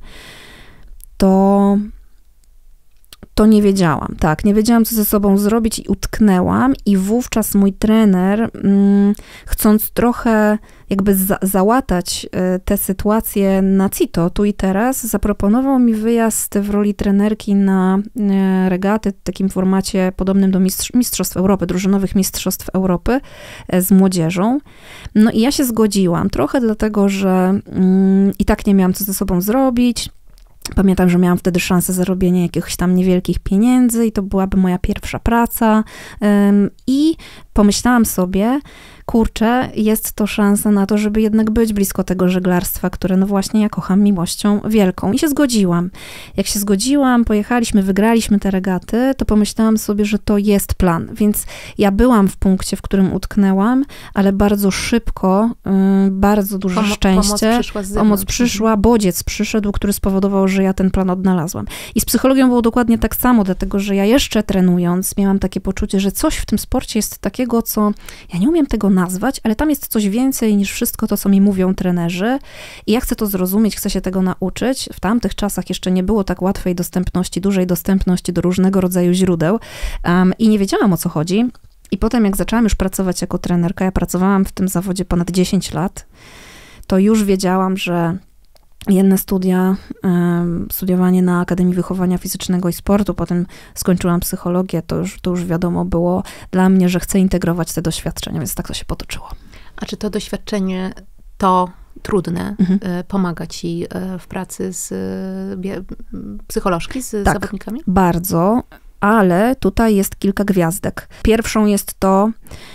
to nie wiedziałam. Tak, nie wiedziałam, co ze sobą zrobić i utknęłam i wówczas mój trener, chcąc trochę jakby załatać tę sytuację na CITO, tu i teraz, zaproponował mi wyjazd w roli trenerki na regaty w takim formacie podobnym do Mistrzostw Europy, drużynowych Mistrzostw Europy z młodzieżą. I ja się zgodziłam, trochę dlatego, że i tak nie miałam co ze sobą zrobić. Pamiętam, że miałam wtedy szansę zarobienia jakichś tam niewielkich pieniędzy i to byłaby moja pierwsza praca i pomyślałam sobie, kurczę, jest to szansa na to, żeby jednak być blisko tego żeglarstwa, które właśnie ja kocham miłością wielką. I się zgodziłam. Jak się zgodziłam, pojechaliśmy, wygraliśmy te regaty, to pomyślałam sobie, że to jest plan. Więc ja byłam w punkcie, w którym utknęłam, ale bardzo szybko, bardzo duże szczęście. Pomoc przyszła, bodziec przyszedł, który spowodował, że ja ten plan odnalazłam. I z psychologią było dokładnie tak samo, dlatego, że ja jeszcze trenując, miałam takie poczucie, że coś w tym sporcie jest takiego, co ja nie umiem tego nazwać, ale tam jest coś więcej niż wszystko to, co mi mówią trenerzy i ja chcę to zrozumieć, chcę się tego nauczyć. W tamtych czasach jeszcze nie było tak łatwej dostępności, dużej dostępności do różnego rodzaju źródeł i nie wiedziałam, o co chodzi. I potem, jak zaczęłam już pracować jako trenerka, ja pracowałam w tym zawodzie ponad 10 już to już wiedziałam, że jedne studia, studiowanie na Akademii Wychowania Fizycznego i Sportu, potem skończyłam psychologię, to już wiadomo było dla mnie, że chcę integrować te doświadczenia, więc tak to się potoczyło. A czy to doświadczenie, to trudne, pomaga ci w pracy z psycholożki, z zawodnikami? Bardzo, ale tutaj jest kilka gwiazdek. Pierwszą jest to,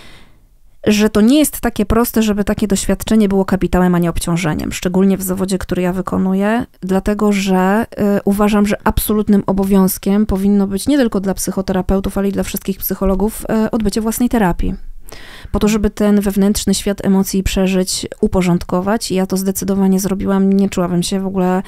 że to nie jest takie proste, żeby takie doświadczenie było kapitałem, a nie obciążeniem. Szczególnie w zawodzie, który ja wykonuję, dlatego że uważam, że absolutnym obowiązkiem powinno być nie tylko dla psychoterapeutów, ale i dla wszystkich psychologów odbycie własnej terapii. Po to, żeby ten wewnętrzny świat emocji przeżyć, uporządkować. I ja to zdecydowanie zrobiłam. Nie czułabym się w ogóle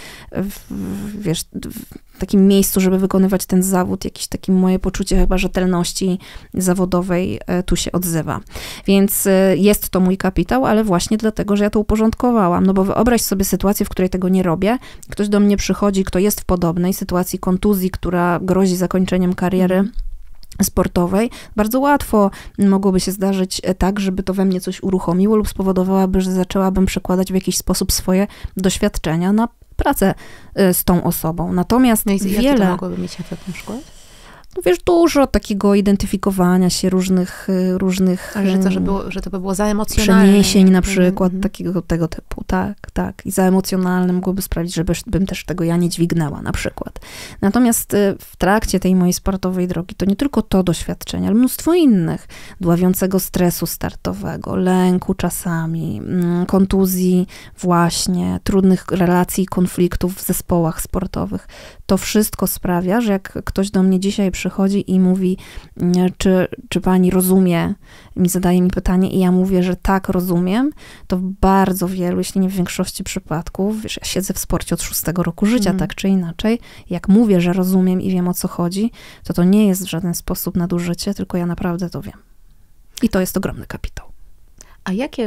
w takim miejscu, żeby wykonywać ten zawód. Jakieś takie moje poczucie chyba rzetelności zawodowej tu się odzywa. Więc jest to mój kapitał, ale właśnie dlatego, że ja to uporządkowałam. No bo wyobraź sobie sytuację, w której tego nie robię. Ktoś do mnie przychodzi, kto jest w podobnej sytuacji kontuzji, która grozi zakończeniem kariery sportowej, bardzo łatwo mogłoby się zdarzyć tak, żeby to we mnie coś uruchomiło lub spowodowałaby, że zaczęłabym przekładać w jakiś sposób swoje doświadczenia na pracę z tą osobą. Natomiast jaki to mogłoby mieć efekt na przykład? No wiesz, dużo takiego identyfikowania się różnych ale że to by było za emocjonalne. Przeniesień na przykład tego typu, tak. I za emocjonalne mogłoby sprawić, żebym też tego ja nie dźwignęła na przykład. Natomiast w trakcie tej mojej sportowej drogi to nie tylko to doświadczenie, ale mnóstwo innych. Dławiącego stresu startowego, lęku czasami, kontuzji właśnie, trudnych relacji i konfliktów w zespołach sportowych. To wszystko sprawia, że jak ktoś do mnie dzisiaj przychodzi i mówi, czy pani rozumie, zadaje mi pytanie i ja mówię, że tak, rozumiem, to w bardzo wielu, jeśli nie w większości przypadków, wiesz, ja siedzę w sporcie od 6 roku życia, tak czy inaczej, jak mówię, że rozumiem i wiem, o co chodzi, to nie jest w żaden sposób nadużycie, tylko ja naprawdę to wiem. I to jest ogromny kapitał. A jakie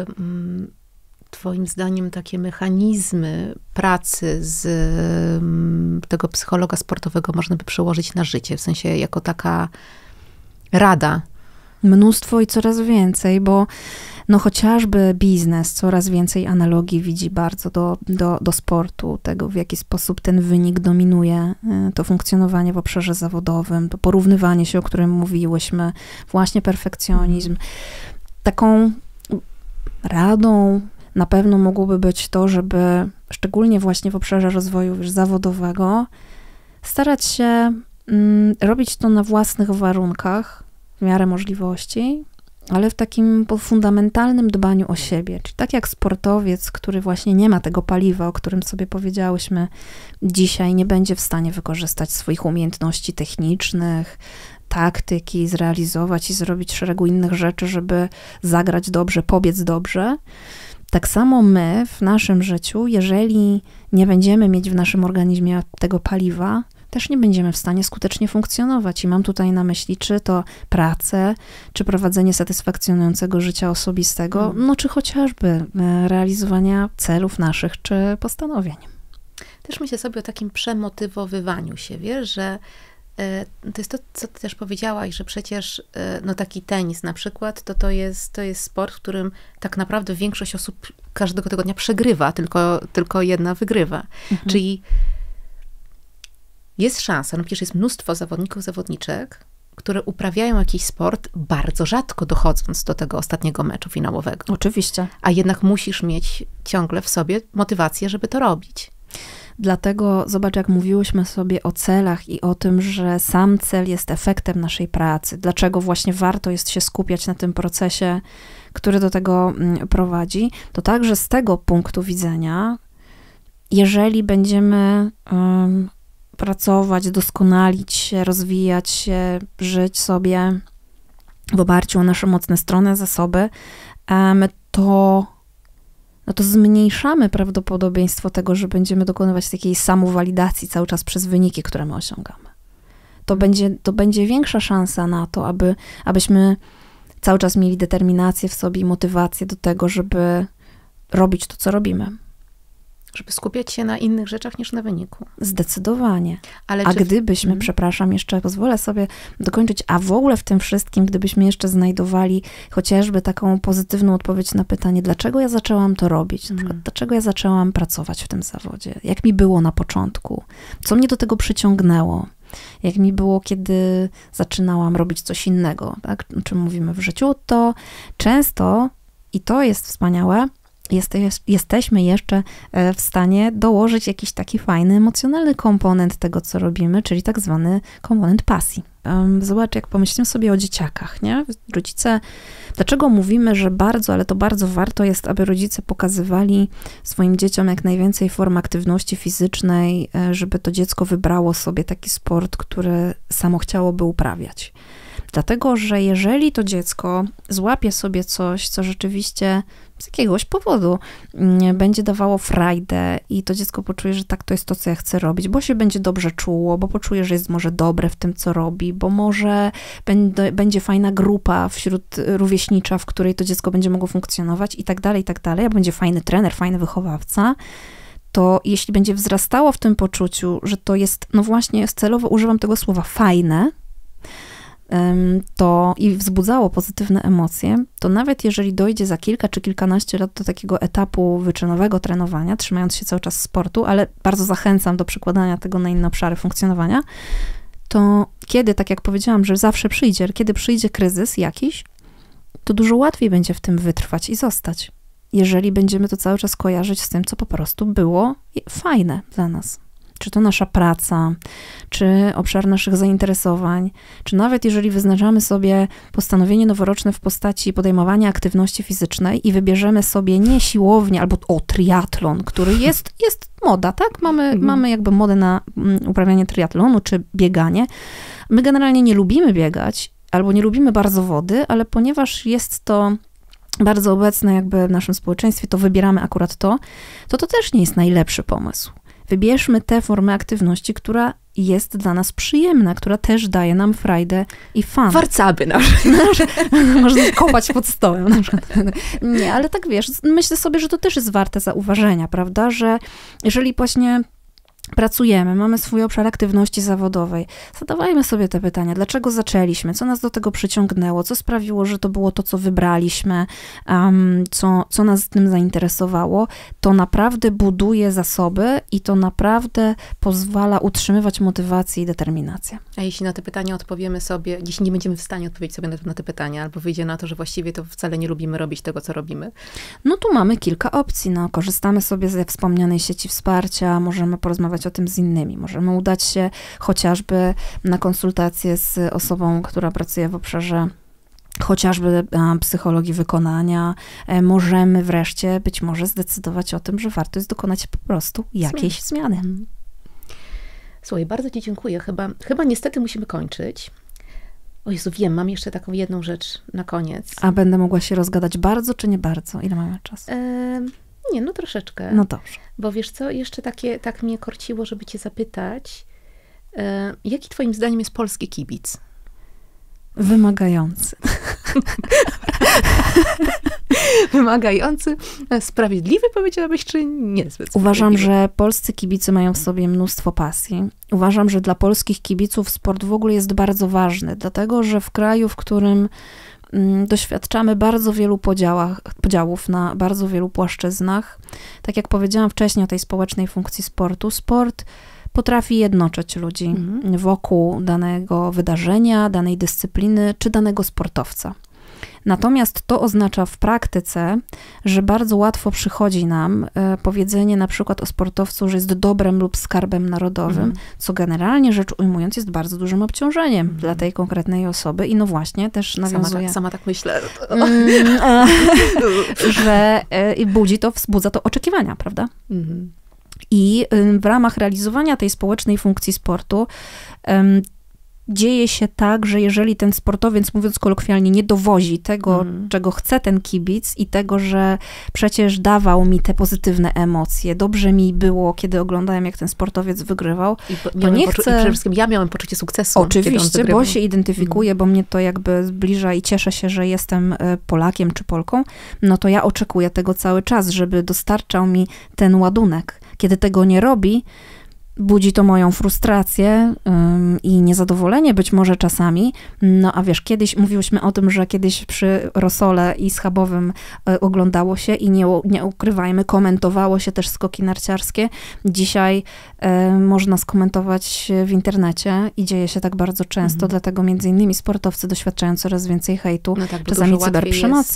twoim zdaniem takie mechanizmy pracy z tego psychologa sportowego można by przełożyć na życie? W sensie jako taka rada. Mnóstwo i coraz więcej, bo no chociażby biznes coraz więcej analogii widzi bardzo do sportu, tego w jaki sposób ten wynik dominuje, to funkcjonowanie w obszarze zawodowym, to porównywanie się, o którym mówiłyśmy, właśnie perfekcjonizm. Taką radą na pewno mogłoby być to, żeby szczególnie właśnie w obszarze rozwoju zawodowego starać się robić to na własnych warunkach, w miarę możliwości, ale w takim fundamentalnym dbaniu o siebie. Czyli tak jak sportowiec, który właśnie nie ma tego paliwa, o którym sobie powiedziałyśmy dzisiaj, nie będzie w stanie wykorzystać swoich umiejętności technicznych, taktyki, zrealizować i zrobić szeregu innych rzeczy, żeby zagrać dobrze, pobiec dobrze. Tak samo my w naszym życiu, jeżeli nie będziemy mieć w naszym organizmie tego paliwa, też nie będziemy w stanie skutecznie funkcjonować. I mam tutaj na myśli, czy to pracę, czy prowadzenie satysfakcjonującego życia osobistego, no czy chociażby realizowania celów naszych, czy postanowień. Też myślę sobie o takim przemotywowywaniu się, wiesz, że to jest to, co ty też powiedziałaś, że przecież no taki tenis na przykład, to jest sport, w którym tak naprawdę większość osób każdego tego dnia przegrywa, tylko jedna wygrywa. Czyli jest szansa, no przecież jest mnóstwo zawodników, zawodniczek, które uprawiają jakiś sport bardzo rzadko dochodząc do tego ostatniego meczu finałowego. Oczywiście. A jednak musisz mieć ciągle w sobie motywację, żeby to robić. Dlatego zobacz, jak mówiłyśmy sobie o celach i o tym, że sam cel jest efektem naszej pracy. Dlaczego właśnie warto jest się skupiać na tym procesie, który do tego prowadzi. To także z tego punktu widzenia, jeżeli będziemy pracować, doskonalić się, rozwijać się, żyć sobie w oparciu o nasze mocne strony, zasoby, to zmniejszamy prawdopodobieństwo tego, że będziemy dokonywać takiej samowalidacji cały czas przez wyniki, które my osiągamy. To będzie większa szansa na to, abyśmy cały czas mieli determinację w sobie i motywację do tego, żeby robić to, co robimy. Żeby skupiać się na innych rzeczach niż na wyniku. Zdecydowanie. Gdybyśmy, przepraszam, jeszcze pozwolę sobie dokończyć, a w ogóle w tym wszystkim, gdybyśmy jeszcze znajdowali chociażby taką pozytywną odpowiedź na pytanie, dlaczego ja zaczęłam to robić, na przykład, dlaczego ja zaczęłam pracować w tym zawodzie, jak mi było na początku, co mnie do tego przyciągnęło, jak mi było, kiedy zaczynałam robić coś innego, tak? O czym mówimy w życiu, to często i to jest wspaniałe, jesteśmy jeszcze w stanie dołożyć jakiś taki fajny, emocjonalny komponent tego, co robimy, czyli tak zwany komponent pasji. Zobacz, jak pomyślimy sobie o dzieciakach, nie? Rodzice, dlaczego mówimy, że bardzo, ale to bardzo warto jest, aby rodzice pokazywali swoim dzieciom jak najwięcej form aktywności fizycznej, żeby to dziecko wybrało sobie taki sport, który samo chciałoby uprawiać. Dlatego, że jeżeli to dziecko złapie sobie coś, co rzeczywiście z jakiegoś powodu będzie dawało frajdę i to dziecko poczuje, że tak, to jest to, co ja chcę robić, bo się będzie dobrze czuło, bo poczuje, że jest może dobre w tym, co robi, bo może będzie fajna grupa wśród rówieśnicza, w której to dziecko będzie mogło funkcjonować i tak dalej, a będzie fajny trener, fajny wychowawca, to jeśli będzie wzrastało w tym poczuciu, że to jest, no właśnie celowo używam tego słowa, fajne, to i wzbudzało pozytywne emocje, to nawet jeżeli dojdzie za kilka czy kilkanaście lat do takiego etapu wyczynowego trenowania, trzymając się cały czas sportu, ale bardzo zachęcam do przekładania tego na inne obszary funkcjonowania, to kiedy, tak jak powiedziałam, że zawsze przyjdzie, kiedy przyjdzie kryzys jakiś, to dużo łatwiej będzie w tym wytrwać i zostać, jeżeli będziemy to cały czas kojarzyć z tym, co po prostu było fajne dla nas. Czy to nasza praca, czy obszar naszych zainteresowań, czy nawet jeżeli wyznaczamy sobie postanowienie noworoczne w postaci podejmowania aktywności fizycznej i wybierzemy sobie nie siłownię albo triatlon, który jest moda, tak? Mamy jakby modę na uprawianie triatlonu czy bieganie. My generalnie nie lubimy biegać albo nie lubimy bardzo wody, ale ponieważ jest to bardzo obecne jakby w naszym społeczeństwie, to wybieramy akurat to też nie jest najlepszy pomysł. Wybierzmy tę formę aktywności, która jest dla nas przyjemna, która też daje nam frajdę i fan. Warcaby Można kopać pod stołem na przykład. Nie, ale tak wiesz, myślę sobie, że to też jest warte zauważenia, prawda, że jeżeli właśnie pracujemy, mamy swój obszar aktywności zawodowej, zadawajmy sobie te pytania, dlaczego zaczęliśmy, co nas do tego przyciągnęło, co sprawiło, że to było to, co wybraliśmy, co nas tym zainteresowało, to naprawdę buduje zasoby i to naprawdę pozwala utrzymywać motywację i determinację. A jeśli na te pytania odpowiemy sobie, jeśli nie będziemy w stanie odpowiedzieć sobie na te pytania, albo wyjdzie na to, że właściwie to wcale nie lubimy robić tego, co robimy? No tu mamy kilka opcji, korzystamy sobie ze wspomnianej sieci wsparcia, możemy porozmawiać o tym z innymi. Możemy udać się chociażby na konsultację z osobą, która pracuje w obszarze chociażby psychologii wykonania. Możemy wreszcie być może zdecydować o tym, że warto jest dokonać po prostu jakiejś zmiany. Słuchaj, bardzo ci dziękuję. Chyba niestety musimy kończyć. O Jezu, wiem, mam jeszcze taką jedną rzecz na koniec. A będę mogła się rozgadać bardzo, czy nie bardzo? Ile mamy czasu? Nie, no troszeczkę. No dobrze. Bo wiesz co, jeszcze tak mnie korciło, żeby cię zapytać, jaki twoim zdaniem jest polski kibic? Wymagający. Wymagający, sprawiedliwy powiedziałabyś, czy niezbyt? Uważam, że polscy kibice mają w sobie mnóstwo pasji. Uważam, że dla polskich kibiców sport w ogóle jest bardzo ważny, dlatego, że w kraju, w którym doświadczamy bardzo wielu podziałów na bardzo wielu płaszczyznach. Tak jak powiedziałam wcześniej o tej społecznej funkcji sportu, sport potrafi jednoczyć ludzi wokół danego wydarzenia, danej dyscypliny czy danego sportowca. Natomiast to oznacza w praktyce, że bardzo łatwo przychodzi nam powiedzenie na przykład o sportowcu, że jest dobrem lub skarbem narodowym, co generalnie rzecz ujmując jest bardzo dużym obciążeniem dla tej konkretnej osoby i no właśnie też nawiązuje... Sama tak myślę. Że wzbudza to oczekiwania, prawda? I w ramach realizowania tej społecznej funkcji sportu dzieje się tak, że jeżeli ten sportowiec, mówiąc kolokwialnie, nie dowozi tego, czego chce ten kibic i tego, że przecież dawał mi te pozytywne emocje, dobrze mi było, kiedy oglądałem, jak ten sportowiec wygrywał, to nie chcę... Przede wszystkim ja miałem poczucie sukcesu. Oczywiście, bo się identyfikuję, bo mnie to jakby zbliża i cieszę się, że jestem Polakiem czy Polką, no to ja oczekuję tego cały czas, żeby dostarczał mi ten ładunek. Kiedy tego nie robi, budzi to moją frustrację i niezadowolenie być może czasami. No a wiesz, kiedyś mówiłyśmy o tym, że kiedyś przy Rosole i Schabowym oglądało się i nie ukrywajmy, komentowało się też skoki narciarskie. Dzisiaj można skomentować w internecie i dzieje się tak bardzo często, dlatego między innymi sportowcy doświadczają coraz więcej hejtu, no tak, czasami cyberprzemocy,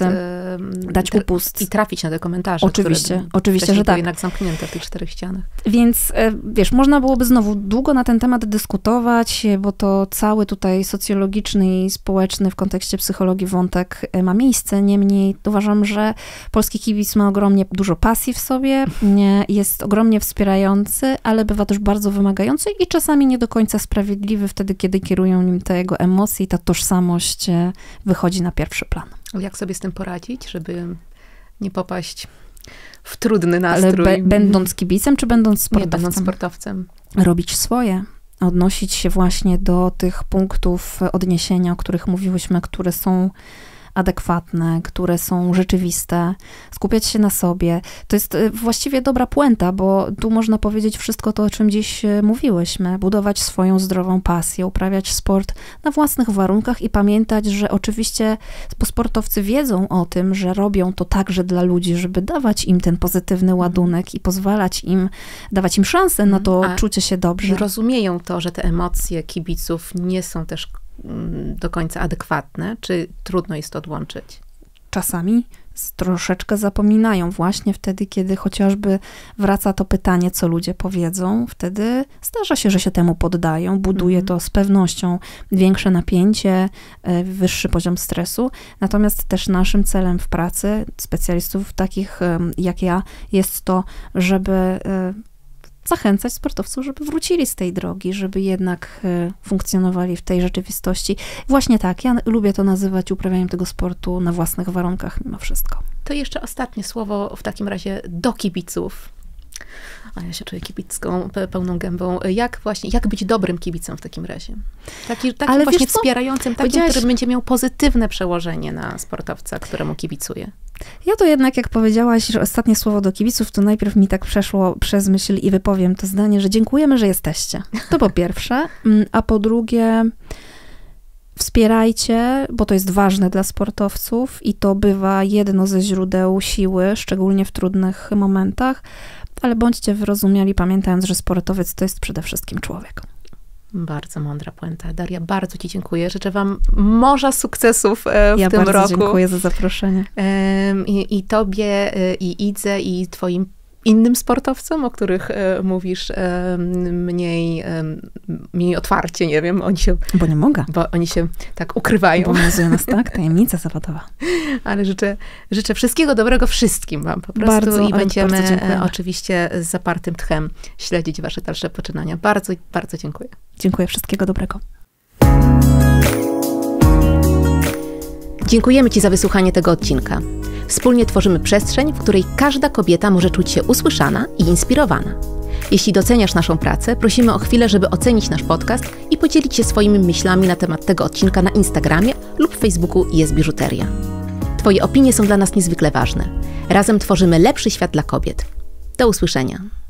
dać upust. I trafić na te komentarze, oczywiście, że tak. Jednak zamknięte w tych 4 ścianach. Więc wiesz, można byłoby znowu długo na ten temat dyskutować, bo to cały tutaj socjologiczny i społeczny w kontekście psychologii wątek ma miejsce. Niemniej uważam, że polski kibic ma ogromnie dużo pasji w sobie, jest ogromnie wspierający, ale bywa też bardzo wymagający i czasami nie do końca sprawiedliwy wtedy, kiedy kierują nim te jego emocje i ta tożsamość wychodzi na pierwszy plan. Jak sobie z tym poradzić, żeby nie popaść w trudny nastrój? Ale będąc kibicem, czy będąc sportowcem? Nie, będąc sportowcem. Robić swoje. Odnosić się właśnie do tych punktów odniesienia, o których mówiłyśmy, które są adekwatne, które są rzeczywiste, skupiać się na sobie. To jest właściwie dobra puenta, bo tu można powiedzieć wszystko to, o czym dziś mówiłyśmy. Budować swoją zdrową pasję, uprawiać sport na własnych warunkach i pamiętać, że oczywiście sportowcy wiedzą o tym, że robią to także dla ludzi, żeby dawać im ten pozytywny ładunek i pozwalać im, dawać im szansę na to czucie się dobrze. Rozumieją to, że te emocje kibiców nie są też do końca adekwatne, czy trudno jest to odłączyć? Czasami troszeczkę zapominają właśnie wtedy, kiedy chociażby wraca to pytanie, co ludzie powiedzą. Wtedy zdarza się, że się temu poddają. Buduje to z pewnością większe napięcie, wyższy poziom stresu. Natomiast też naszym celem w pracy specjalistów takich jak ja jest to, żeby zachęcać sportowców, żeby wrócili z tej drogi, żeby jednak funkcjonowali w tej rzeczywistości. Właśnie tak, ja lubię to nazywać uprawianiem tego sportu na własnych warunkach mimo wszystko. To jeszcze ostatnie słowo w takim razie do kibiców. A ja się czuję kibicką pełną gębą. Jak być dobrym kibicem w takim razie? Takim właśnie wspierającym, takim, który będzie miał pozytywne przełożenie na sportowca, któremu kibicuje. Ja to jednak, jak powiedziałaś, że ostatnie słowo do kibiców, to najpierw mi tak przeszło przez myśl i wypowiem to zdanie, że dziękujemy, że jesteście. To po pierwsze. A po drugie, wspierajcie, bo to jest ważne dla sportowców i to bywa jedno ze źródeł siły, szczególnie w trudnych momentach, ale bądźcie wyrozumiali, pamiętając, że sportowiec to jest przede wszystkim człowiek. Bardzo mądra puenta. Daria, bardzo ci dziękuję. Życzę wam morza sukcesów w tym roku. Ja bardzo dziękuję za zaproszenie. I tobie, i Idze, i twoim innym sportowcom, o których mówisz mniej otwarcie, nie wiem, Bo nie mogę. Bo oni się tak ukrywają. Obowiązuje nas tak, tajemnica zawodowa. Ale życzę wszystkiego dobrego wszystkim wam po prostu bardzo, i będziemy oczywiście z zapartym tchem śledzić wasze dalsze poczynania. Bardzo, bardzo dziękuję. Dziękuję, wszystkiego dobrego. Dziękujemy ci za wysłuchanie tego odcinka. Wspólnie tworzymy przestrzeń, w której każda kobieta może czuć się usłyszana i inspirowana. Jeśli doceniasz naszą pracę, prosimy o chwilę, żeby ocenić nasz podcast i podzielić się swoimi myślami na temat tego odcinka na Instagramie lub Facebooku Jest Biżuteria. Twoje opinie są dla nas niezwykle ważne. Razem tworzymy lepszy świat dla kobiet. Do usłyszenia.